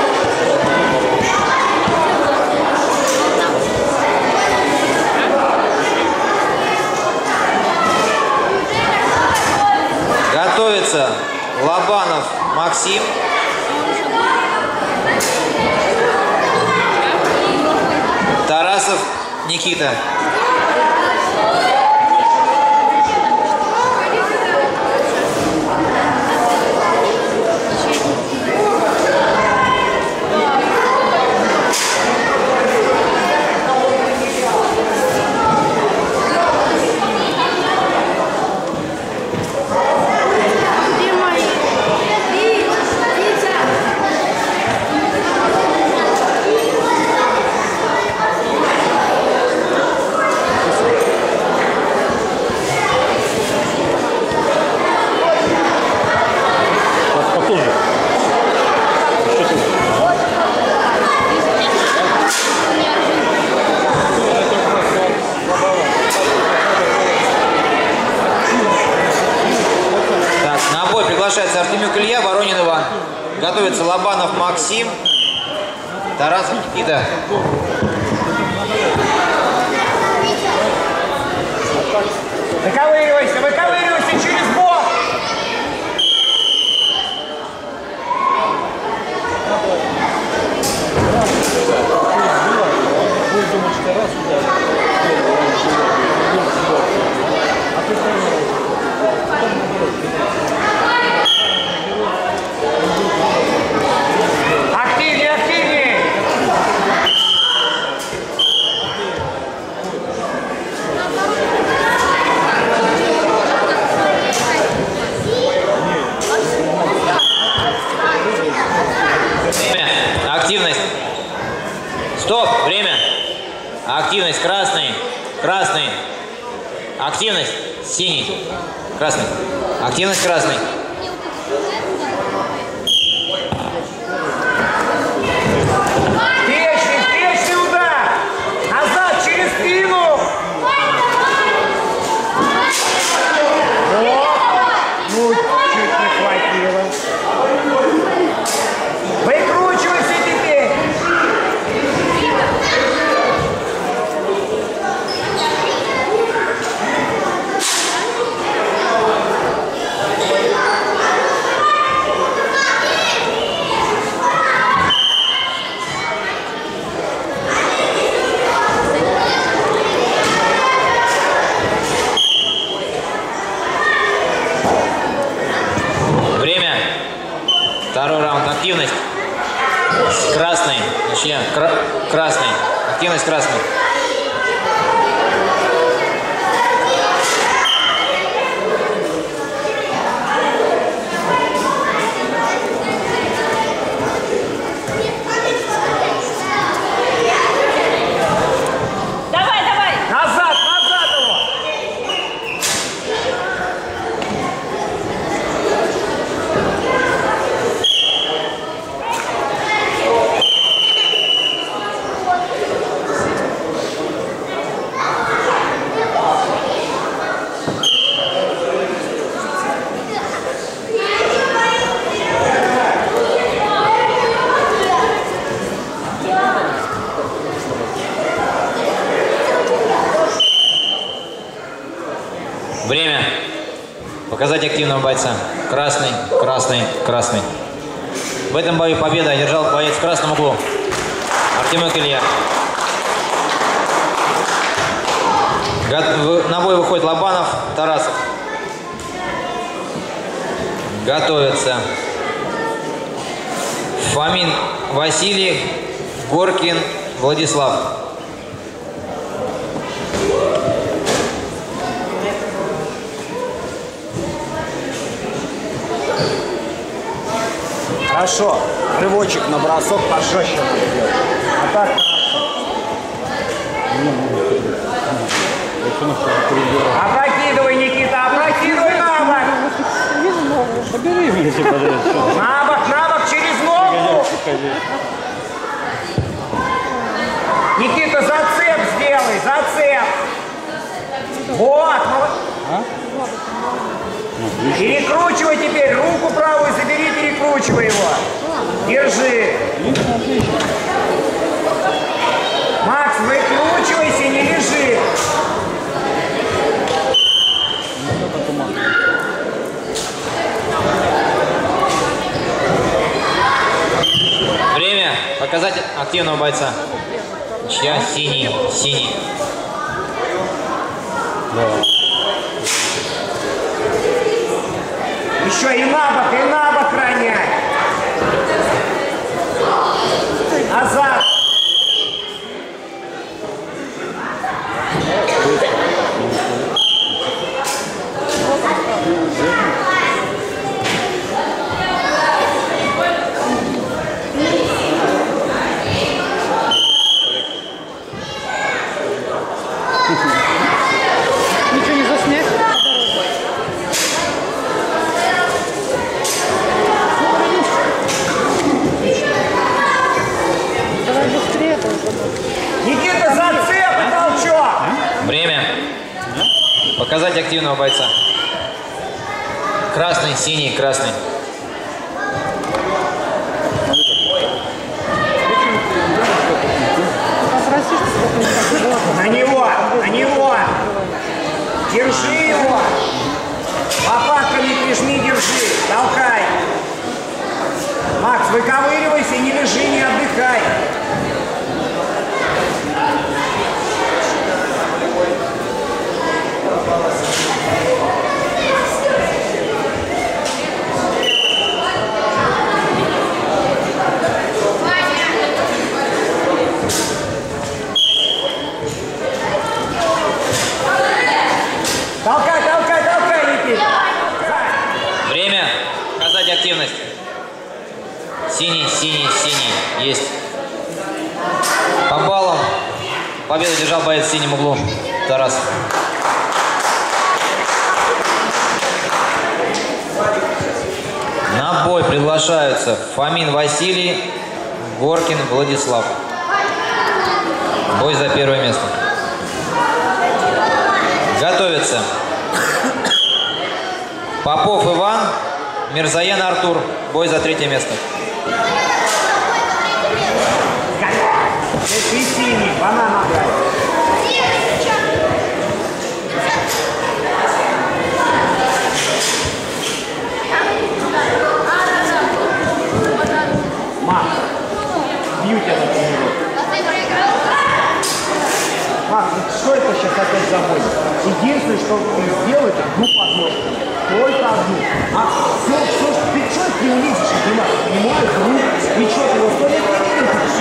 Готовится Лобанов Максим. Тарасов Никита. Приглашается Артемюк Илья, Воронин Иван. Готовится Лобанов Максим, Тарасов Никита. Выковыривайся, выковыривайся через бок! Активнее, активнее! Время. Активность. Стоп. Время. Активность. Красный. Красный. Активность. Синий. Красный. Активность. Красный. Встречный, встречный удар! Назад, через спину! Ну, чуть не хватило. Выкручивайся теперь! Время. Второй раунд. Активность. Красный. Начнем. Кра красный. Активность красный. Давай, давай! Назад, назад его! Показать активного бойца. Красный, красный, красный. В этом бою победу одержал боец в красном углу. Артемюк Илья. На бой выходит Лобанов, Тарасов. Готовятся Фомин Василий, Горкин Владислав. Хорошо. Рывочек на бросок пожестче надо делать. А так Опрокидывай, Никита, опрокидывай на бок. Побери мне, если подается. На бок, на бок, через ногу. Никита, зацеп сделай, зацеп. Вот. А? Перекручивай теперь, руку правую забери, перекручивай его. Держи. Макс, выкручивайся, не лежи. Время. Показать активного бойца. Чья? Синий. Синий. Еще и на бок, и на бок ронять. Назад. Ничего не заснять? Давай быстрее. Никита, зацеп и толчок. Время. Показать активного бойца. Красный, синий, красный. Попроси, что На него, на него. Держи его. Лопатками прижми, держи. Толкай. Макс, выковыривайся, не лежи, не отдыхай. Толкай, толкай, толкай, Никита. Время. Показать активность. Синий, синий, синий. Есть. По баллам победу держал боец в синем углу. Тарас. На бой приглашаются Фомин Василий, Горкин Владислав. Бой за первое место. Готовится Попов Иван, Мирзаян Артур. Бой за третье место. Ты синий, банан отдай. Макс, бью тебя на тренировку. Макс, что это сейчас опять за бой? Единственное, что ты сделаешь, одну подножку. Только одну. А все, все, ты что ты не видишь, понимаешь? Понимаешь, рук, и что ты его сто лет не видишь?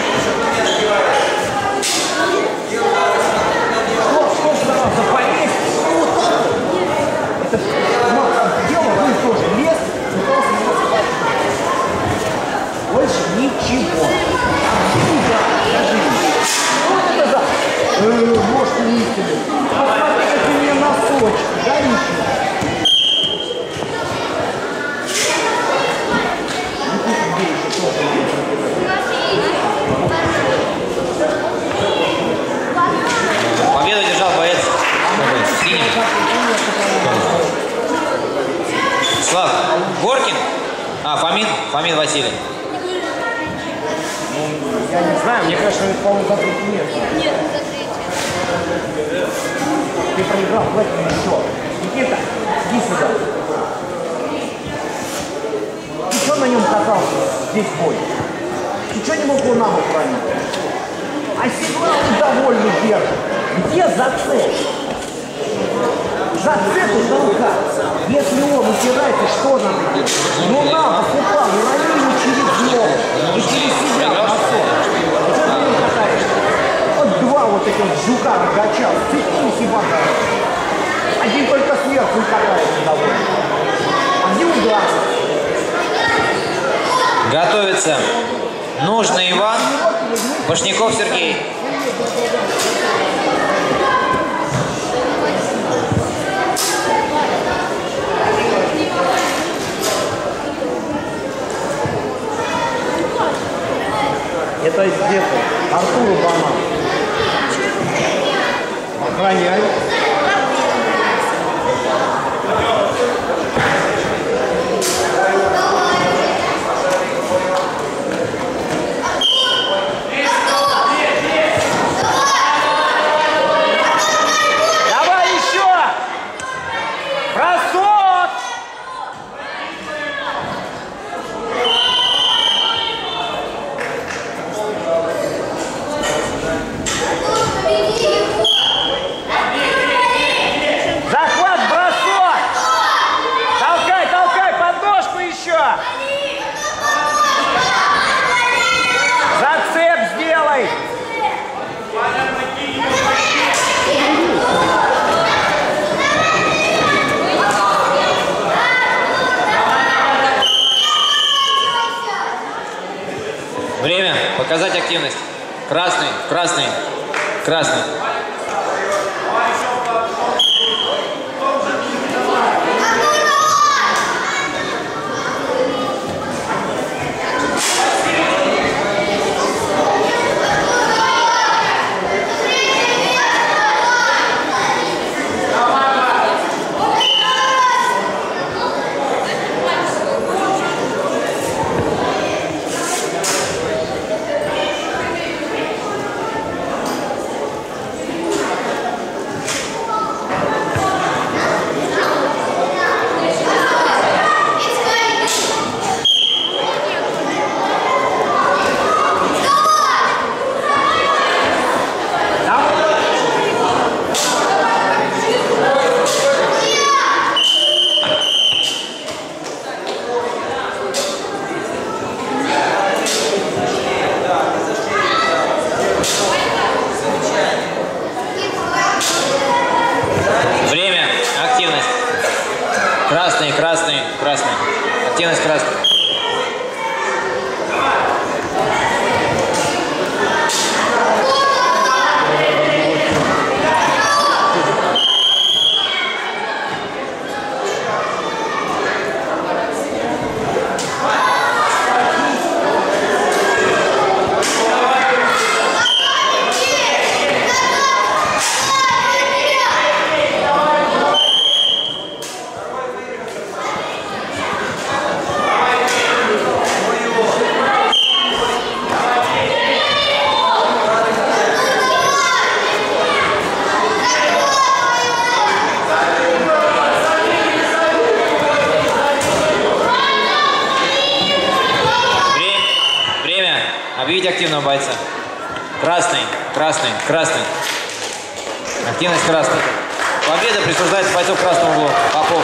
Что, что старался полезть? Вот так вот. Это, Макс, дело вы тоже лес, пытался его схватить. Больше ничего. Один удар, скажи мне. Вот это да. Э, может, не истинный. Посмотри, как у меня носочек. Горячий. Победу держал боец синий. Слав, Горкин? А, Фомин? Фомин Василий. Ну, я не знаю, мне кажется, это, по-моему, за третье место. Нет, за третье. Ты проиграл в этом еще. Никита, иди сюда. на нем катался здесь бой? Ничего не мог его на бок ранить. А седла он довольно держит. Где зацеп? Зацеп у толка. Если он упирается, что надо делать? Ну на бок упал, ну рони ему через ногу. И через себя бросок. Вот это он катается. Вот два вот этих жука рогача. Цепись и богат. Один только сверху катается довольно. А где удар? Готовится Нужный Иван, Башняков Сергей. Это где-то Артуру Банан. Охраняй. Давай еще! Бросок! Захват, бросок! Толкай, толкай, подножку еще! Зацеп сделай! Время. Показать активность. Красный, красный, красный. Время. Активность. Красный, красный, красный. Активность красный. Объявить активного бойца. Красный, красный, красный. Активность красный. Победа присуждается бойцу в красном углу. Попов.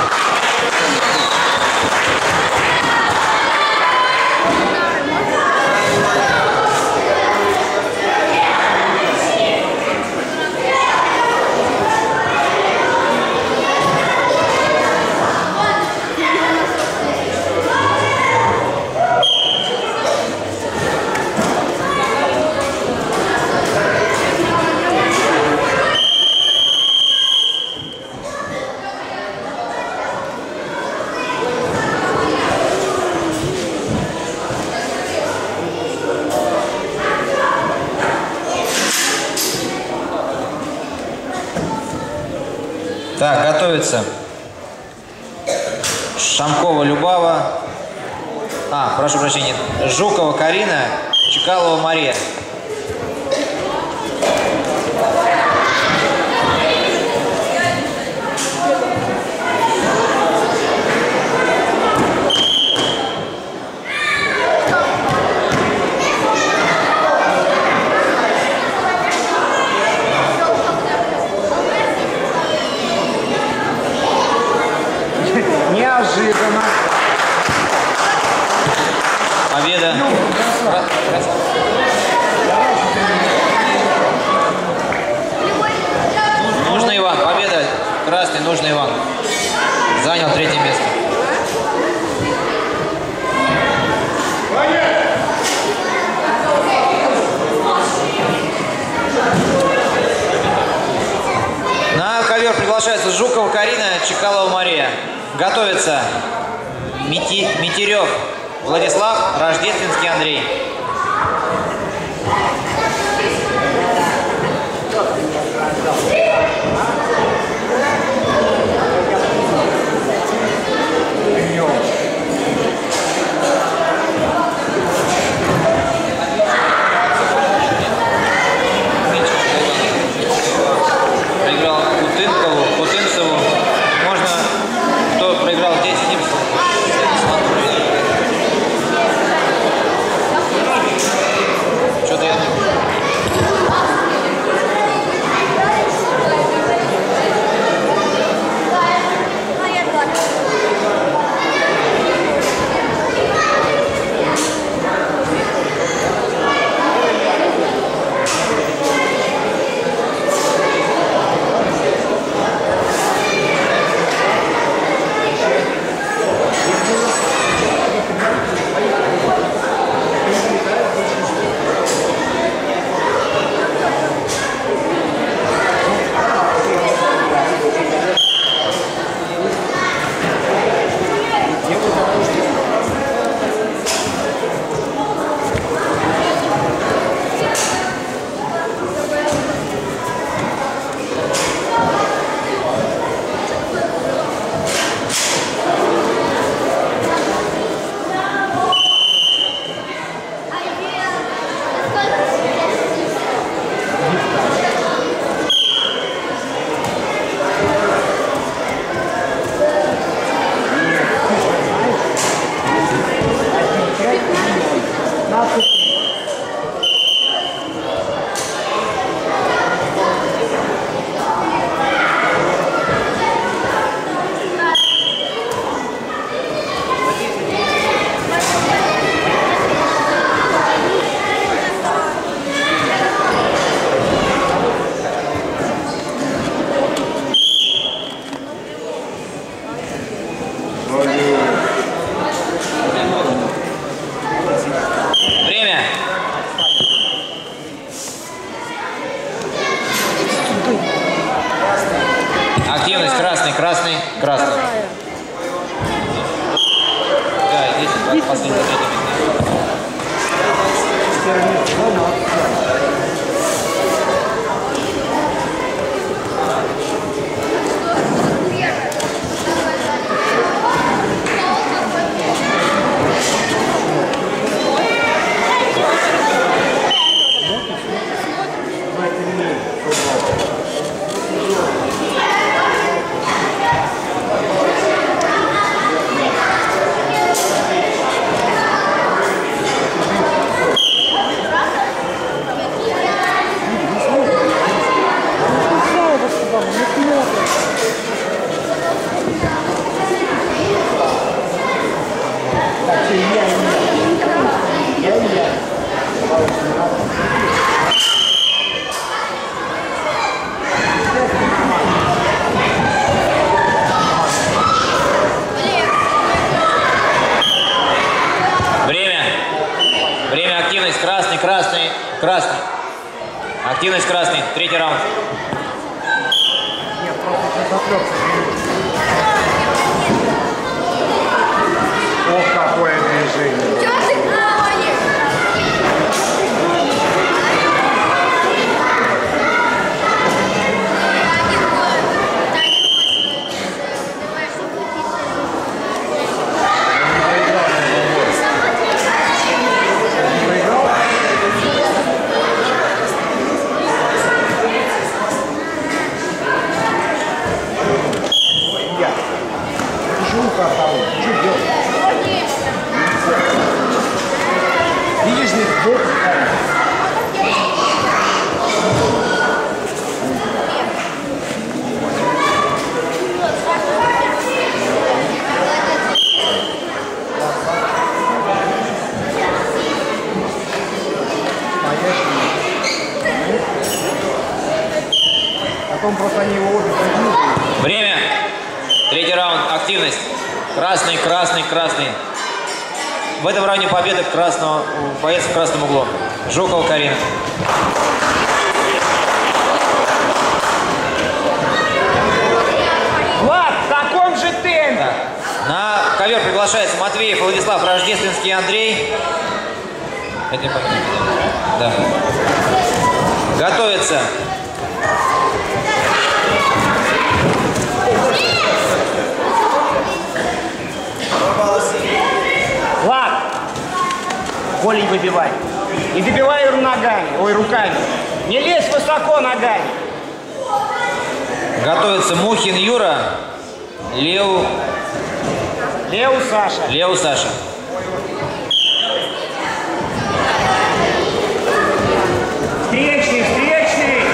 Так, готовится Шамкова Любава, а, прошу прощения, Жукова Карина, Чекалова Мария. красный, нужный Иван. Занял третье место. На ковер приглашаются Жукова Карина, Чекалова Мария. Готовится Мити, Митерев Владислав, Рождественский Андрей. Проиграл Кутынкову, Кутынцеву. Можно, кто проиграл здесь, с ним. Что-то я не... Активность красный, красный, красный. Да, здесь последний, третий Красный, красный, красный. Активность красный. Третий раунд. Нет, просто сейчас отвлекся. Ох, какое движение. Чё ты говоришь? Проиграл? потом просто они его обе поднимут. Время. Третий раунд. Активность. Красный, красный, красный. В этом раунде победа красного, боец в красном углу. Жукова Карина. Влад, в таком же темпе. Так. На ковер приглашается Матвеев Владислав, Рождественский Андрей. Это да. Готовится. Влад, голень выбивай. И добивай ногами, ой, руками. Не лезь высоко ногами. Готовится Мухин Юра, Лев, Леу Саша. Лев Саша. Встречный, встречный.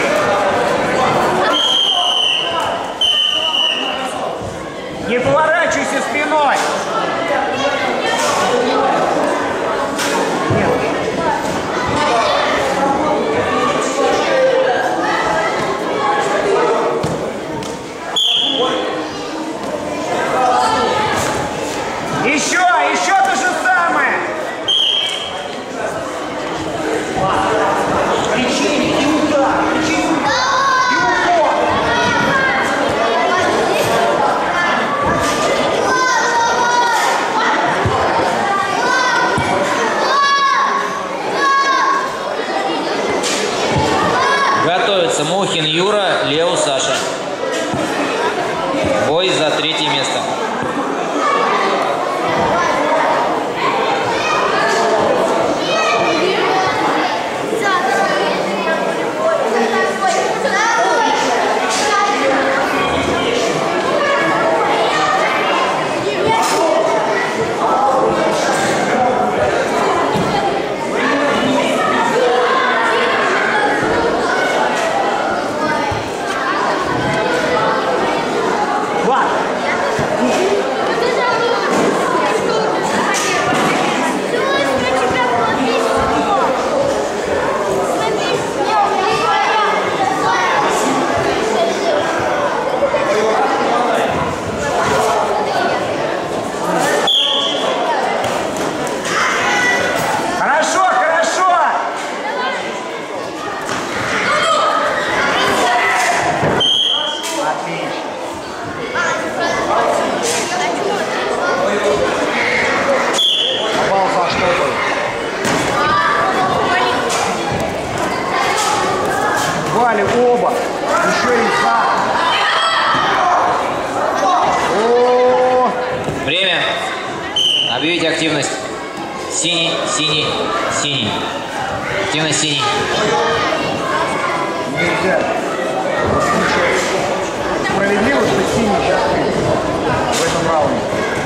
Не поворачивайся спиной. Еще, еще то же самое. Лечение и удар, лечение и упор. Готовится Мухин Юра, Лев Саша. Бой за третье место. Оба. Еще и за. О! Время. Объявите активность. Синий, синий, синий. Активность синий. Нельзя. Справедливо, что синий сейчас в этом раунде.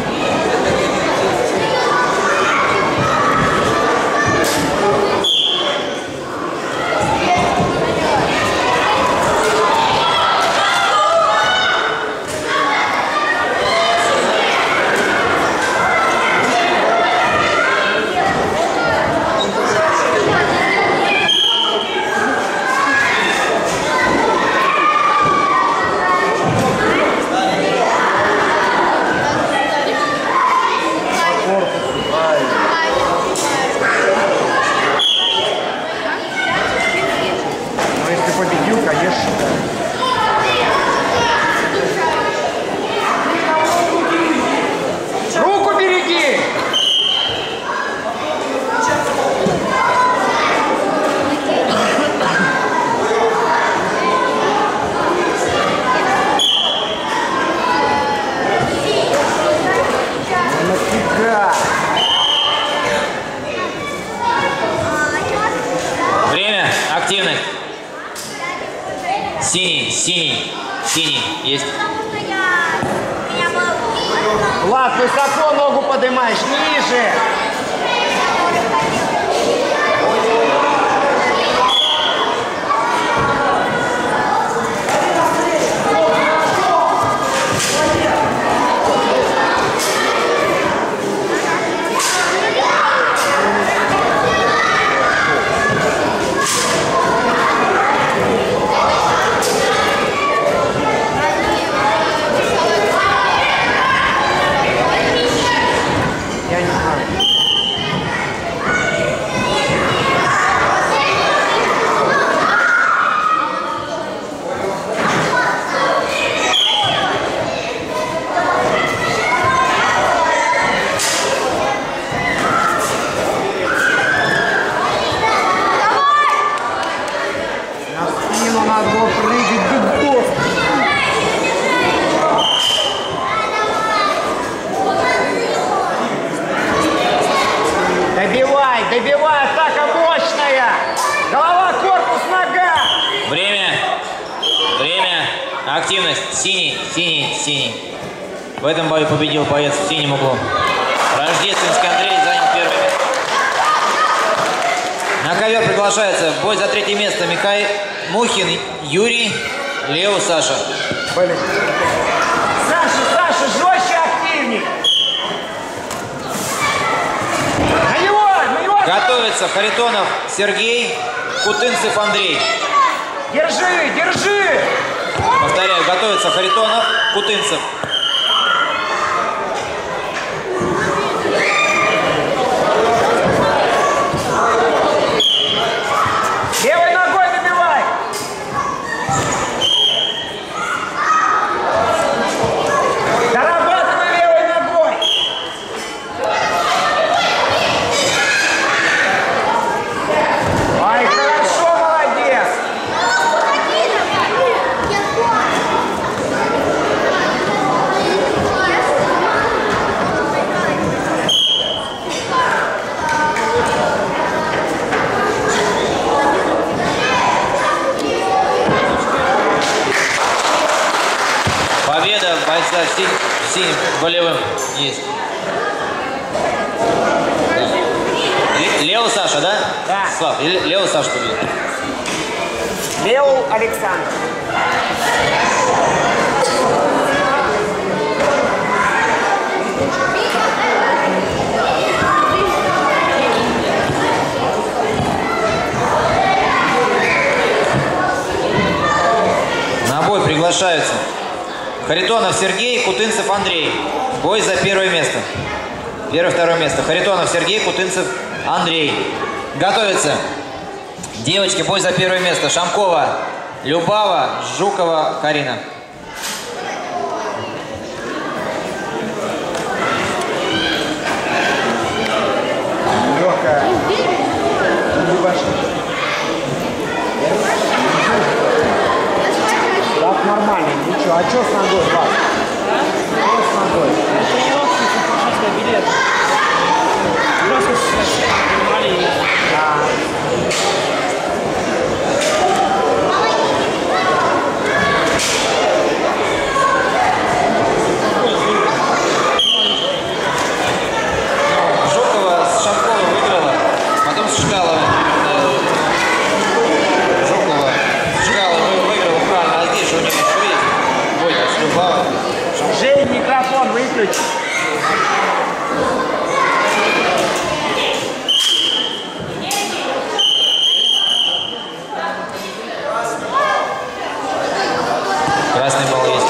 Синий, синий, синий. Есть. Влад, высоко ногу поднимаешь, ниже. Активность. Синий, синий, синий. В этом бою победил боец в синем углу. Рождественский Андрей занял первое место. На ковер приглашается в бой за третье место Михаил Мухин, Юрий, Лео, Саша. Блин. Саша, Саша, жестче, активней. На него, на него. Готовится Харитонов Сергей, Кутынцев Андрей. Держи, держи. Повторяю, готовится Харитонов, Кутынцев. Левой ногой добивай. Дорабатывай левой ногой. Ай, хорошо, молодец. Победа бойца синим, синим болевым есть. Лео Саша, да? Да. Слав, Лео Саша победил. Лео Александр. На бой приглашаются Харитонов Сергей, Кутынцев Андрей. Бой за первое место. Первое-второе место. Харитонов Сергей, Кутынцев Андрей. Готовится. Девочки, бой за первое место. Шамкова Любава, Жукова Карина. Легкая. Так, нормально. Ничего. А что с ногой, Влад? Что с ногой? Тренировки, сухошерстный билет. Просто понимали. Жукова с Шамковой выиграла, потом с Шкаловой. Жукова с Шкаловой выиграла правильно, а здесь же у них еще есть бой с Любавой. Жень, микрофон выключи. Красный балл есть.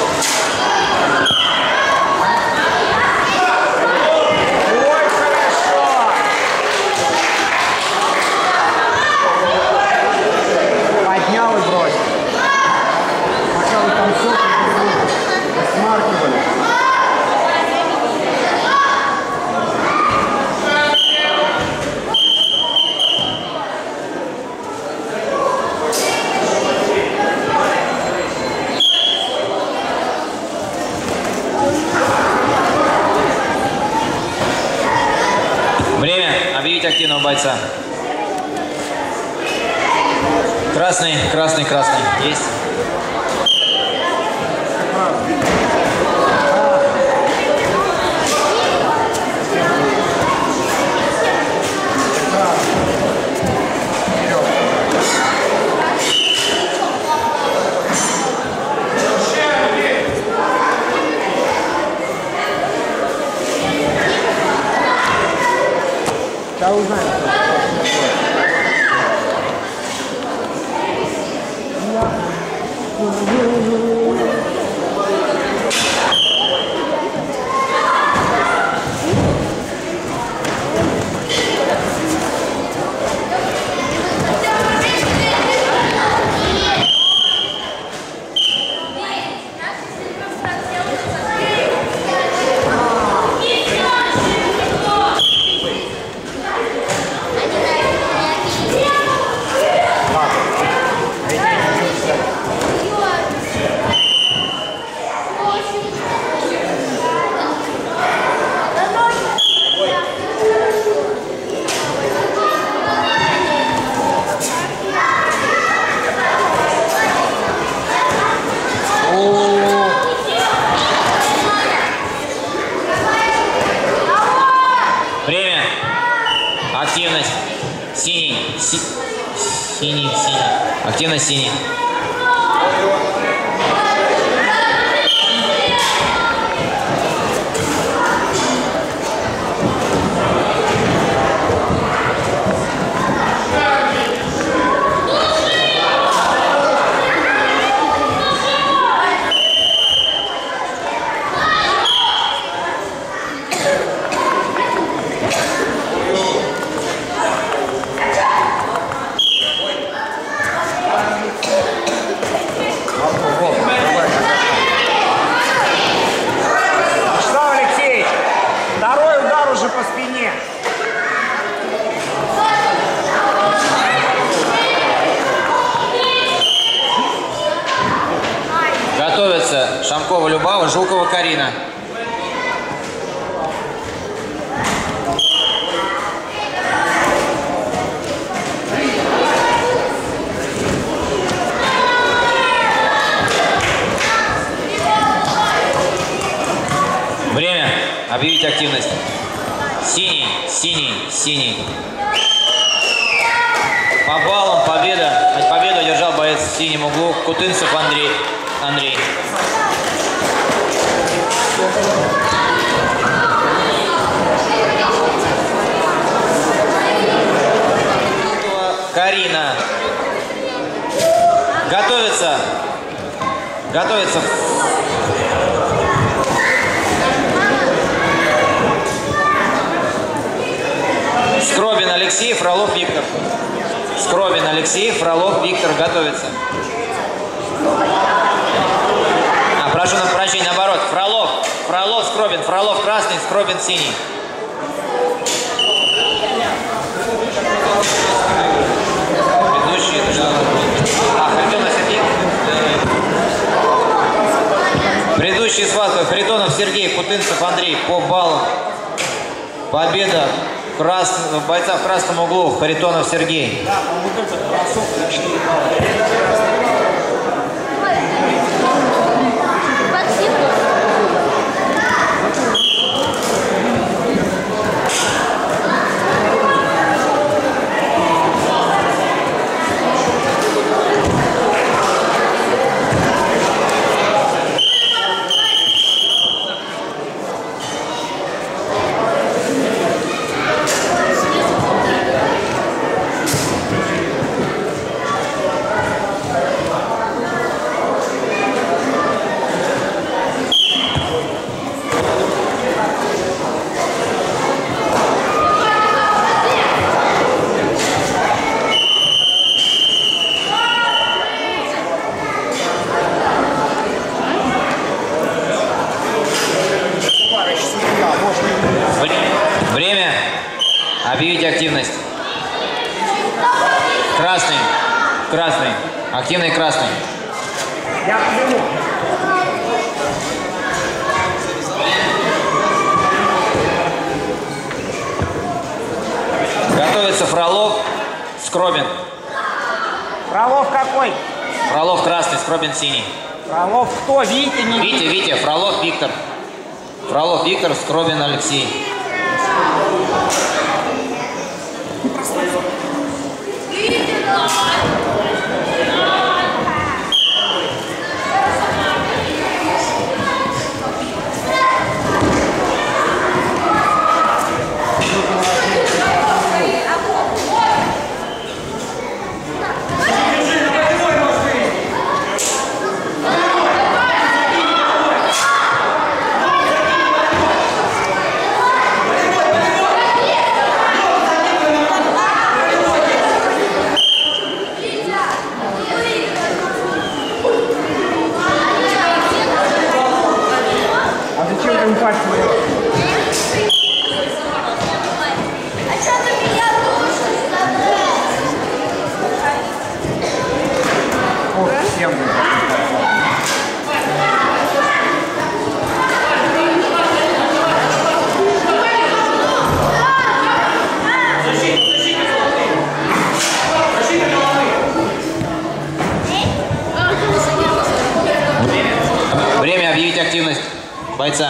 Ой, хорошо. Поднял и бросил. Пока вы там все смаркивали. Время объявить активного бойца. Красный, красный, красный. Есть. Сейчас узнаем. Си... Синий, синий. Активность синий. Готовятся Шамкова Любава, Жукова Карина. Время. Объявить активность. Синий, синий, синий. По баллам победа. Победу одержал боец в синем углу Кутынцев Андрей. Андрей. Карина. Готовится. Готовится. Скробин Алексей, Фролов Виктор. Скробин Алексей, Фролов Виктор. Готовится. А, прошу на прощения, наоборот. Фролов. Фролов, Скробин. Фролов красный, Скробин синий. Ведущий. А, Харитонов Сергей. Предыдущие схватки. Харитонов Сергей, Кутынцев Андрей. По баллам. Победа крас... бойца в красном углу. Харитонов Сергей. Время. Объявить активность. Красный. Красный. Активный красный. Я подниму. Готовится Фролов, Скробин. Фролов какой? Фролов красный, Скробин синий. Фролов кто? Витя, не Витя, Витя, Фролов Виктор. Фролов Виктор, Скробин Алексей. Время объявить активность бойца.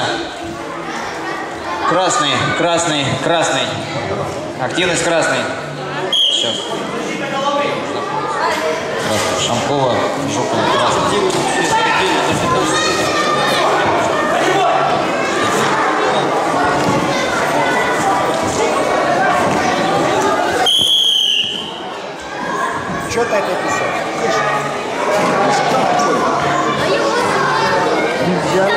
Красный, красный, красный. Активность красный. сейчас. Красный. Шамкова, Жукова, красный. Что ты это писал? Нельзя.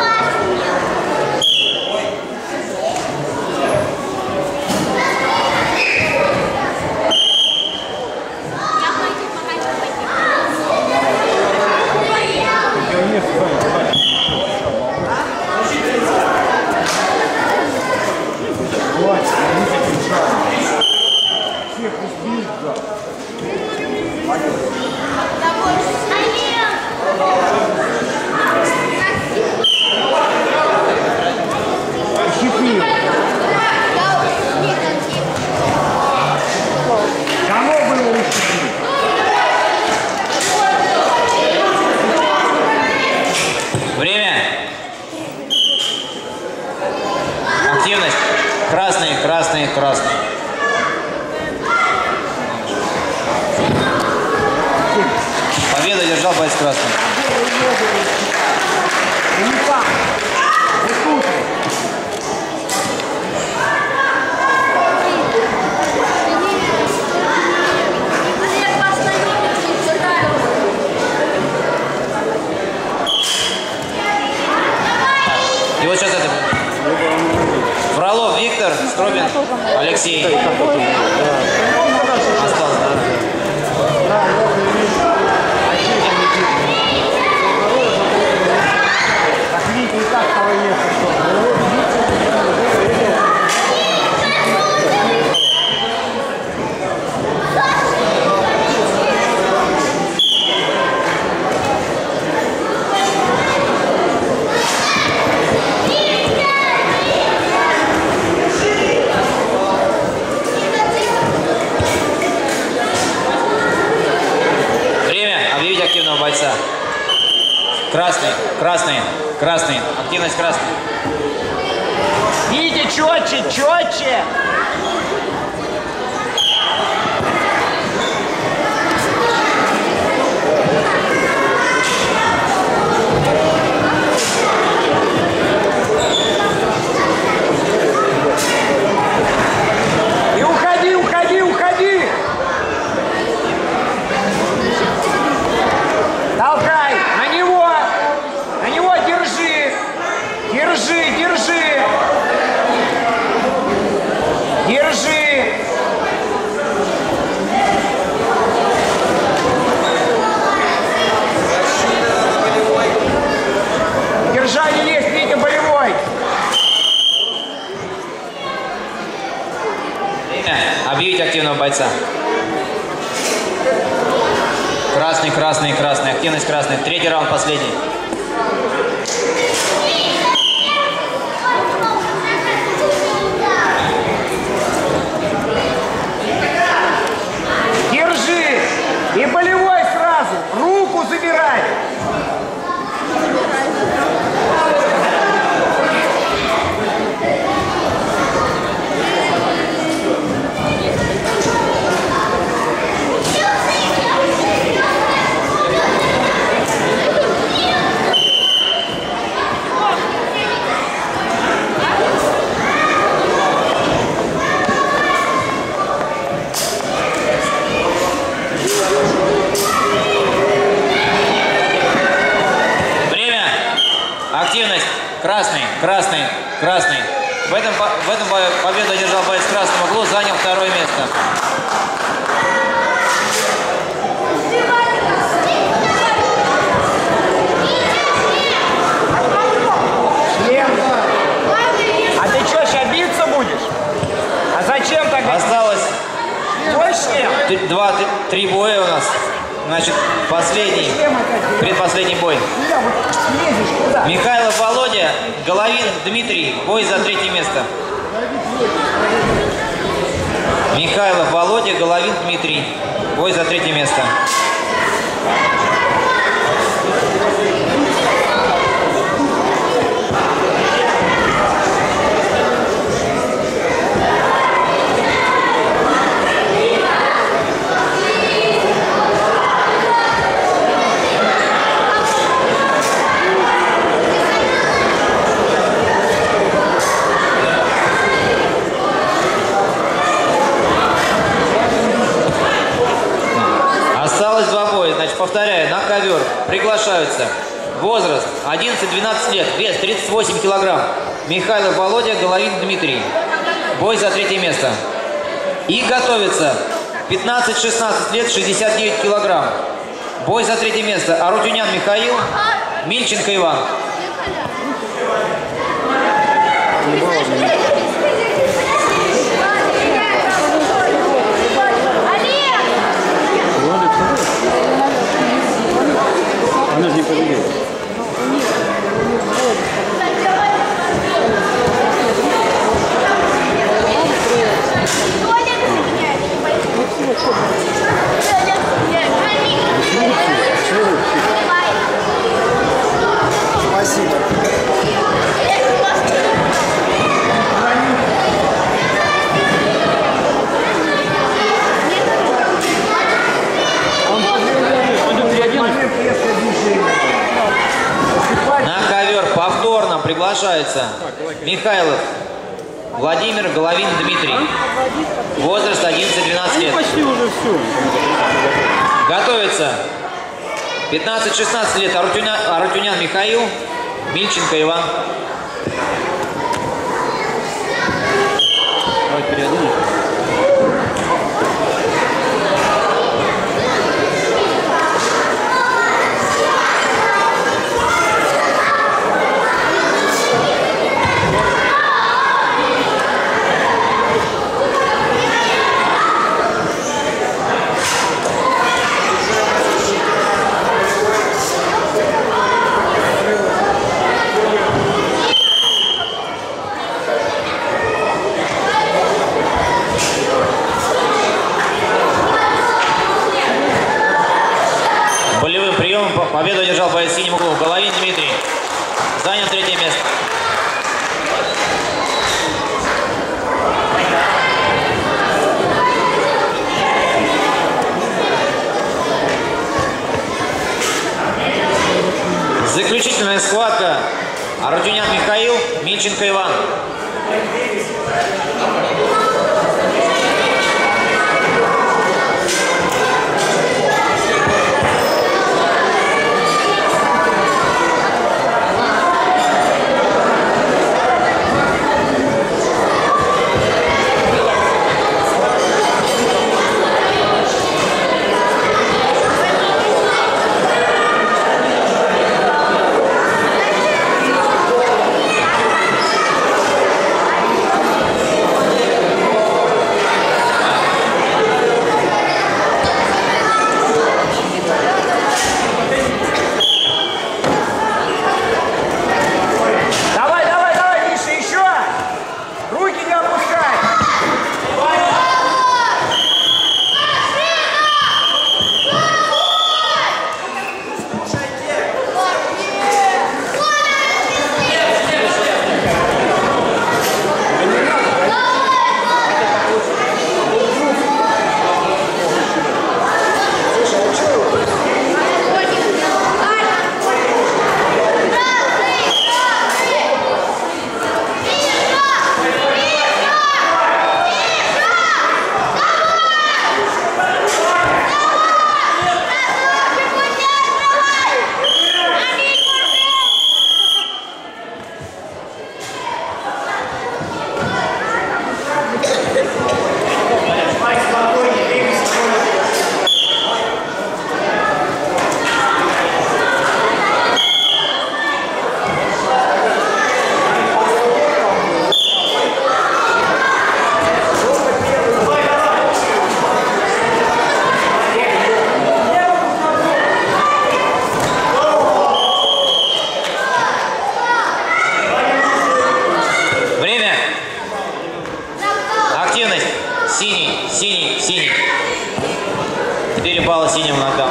Красный, красный, красный. Победу держал боец красный. И вот сейчас это... Фролов Виктор, Стробин Алексей. Осталось, да? Так видите, и так второе место. Бойца. Красный, красный, красный. Активность красный. Видите, четче, четче. И уходи, уходи, уходи. Толкай! На него! На него держи! Держи, держи! Держи! Держали лезть, Витя болевой! Объявить активного бойца. Красный, красный, красный. Активность красный. Третий раунд, последний. Держи! И болевой сразу! Руку забирай! Красный, красный, красный. В этом, в этом бою победу одержал боец в красном углу, занял второе место. А ты что, сейчас биться будешь? А зачем тогда? Осталось больше? Два, три боя у нас. Значит, последний, предпоследний бой. Михайлов Володя, Головин Дмитрий. Бой за третье место. Михайлов Володя, Головин Дмитрий. Бой за третье место. приглашаются. Возраст одиннадцать-двенадцать лет, вес тридцать восемь килограмм. Михайлов Володя, Головин Дмитрий. Бой за третье место. И готовится пятнадцать-шестнадцать лет, шестьдесят девять килограмм. Бой за третье место. Арутюнян Михаил, Мильченко Иван. Она же не победила. Спасибо. На ковер повторно приглашается Михайлов Владимир, Головин Дмитрий. Возраст одиннадцать-двенадцать лет. Почти уже все. Готовится пятнадцать-шестнадцать лет. Арутюня, Арутюнян Михаил, Мильченко Иван. Давай переоденем. Победу одержал боец в синем углу. Головин Дмитрий. Занял третье место. Заключительная схватка. Арутюнян Михаил, Мильченко Иван. Синий, синий, синий. четыре балла синему нокдаун.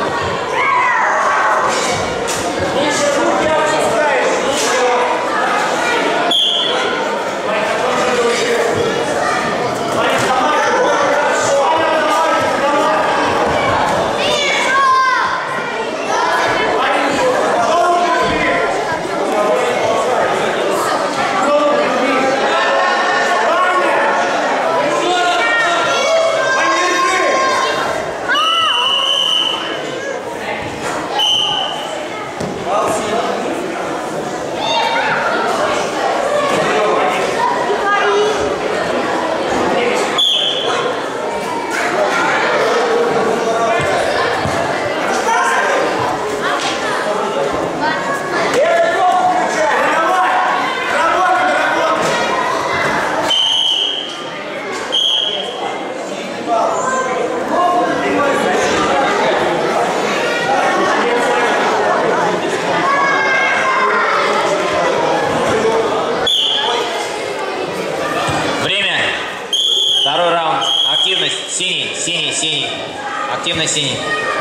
Активность синий.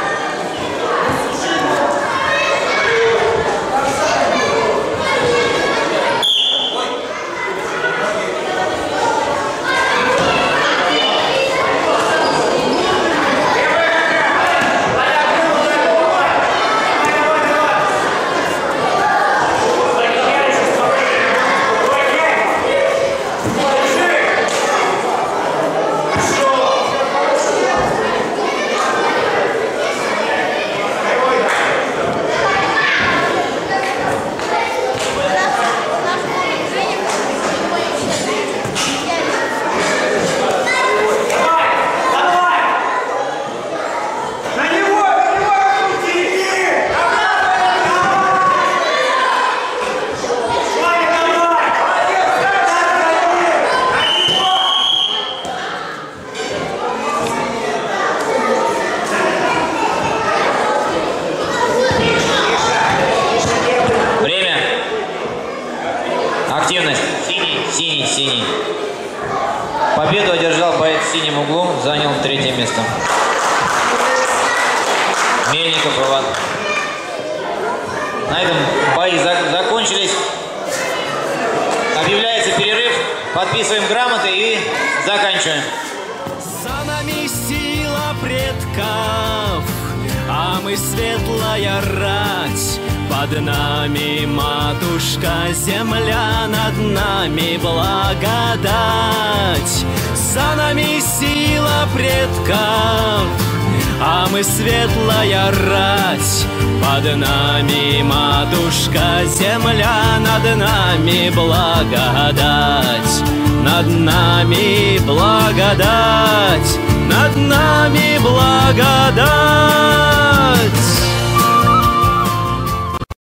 Активность. Синий, синий, синий. Победу одержал боец в синем углу, занял третье место. Мельников Иван. На этом бои закончились. Объявляется перерыв. Подписываем грамоты и заканчиваем. За нами сила предков, а мы светлая рать. Под нами матушка земля, над нами благодать. За нами сила предков, а мы светлая рать. Под нами матушка земля, над нами благодать. Над нами благодать, над нами благодать.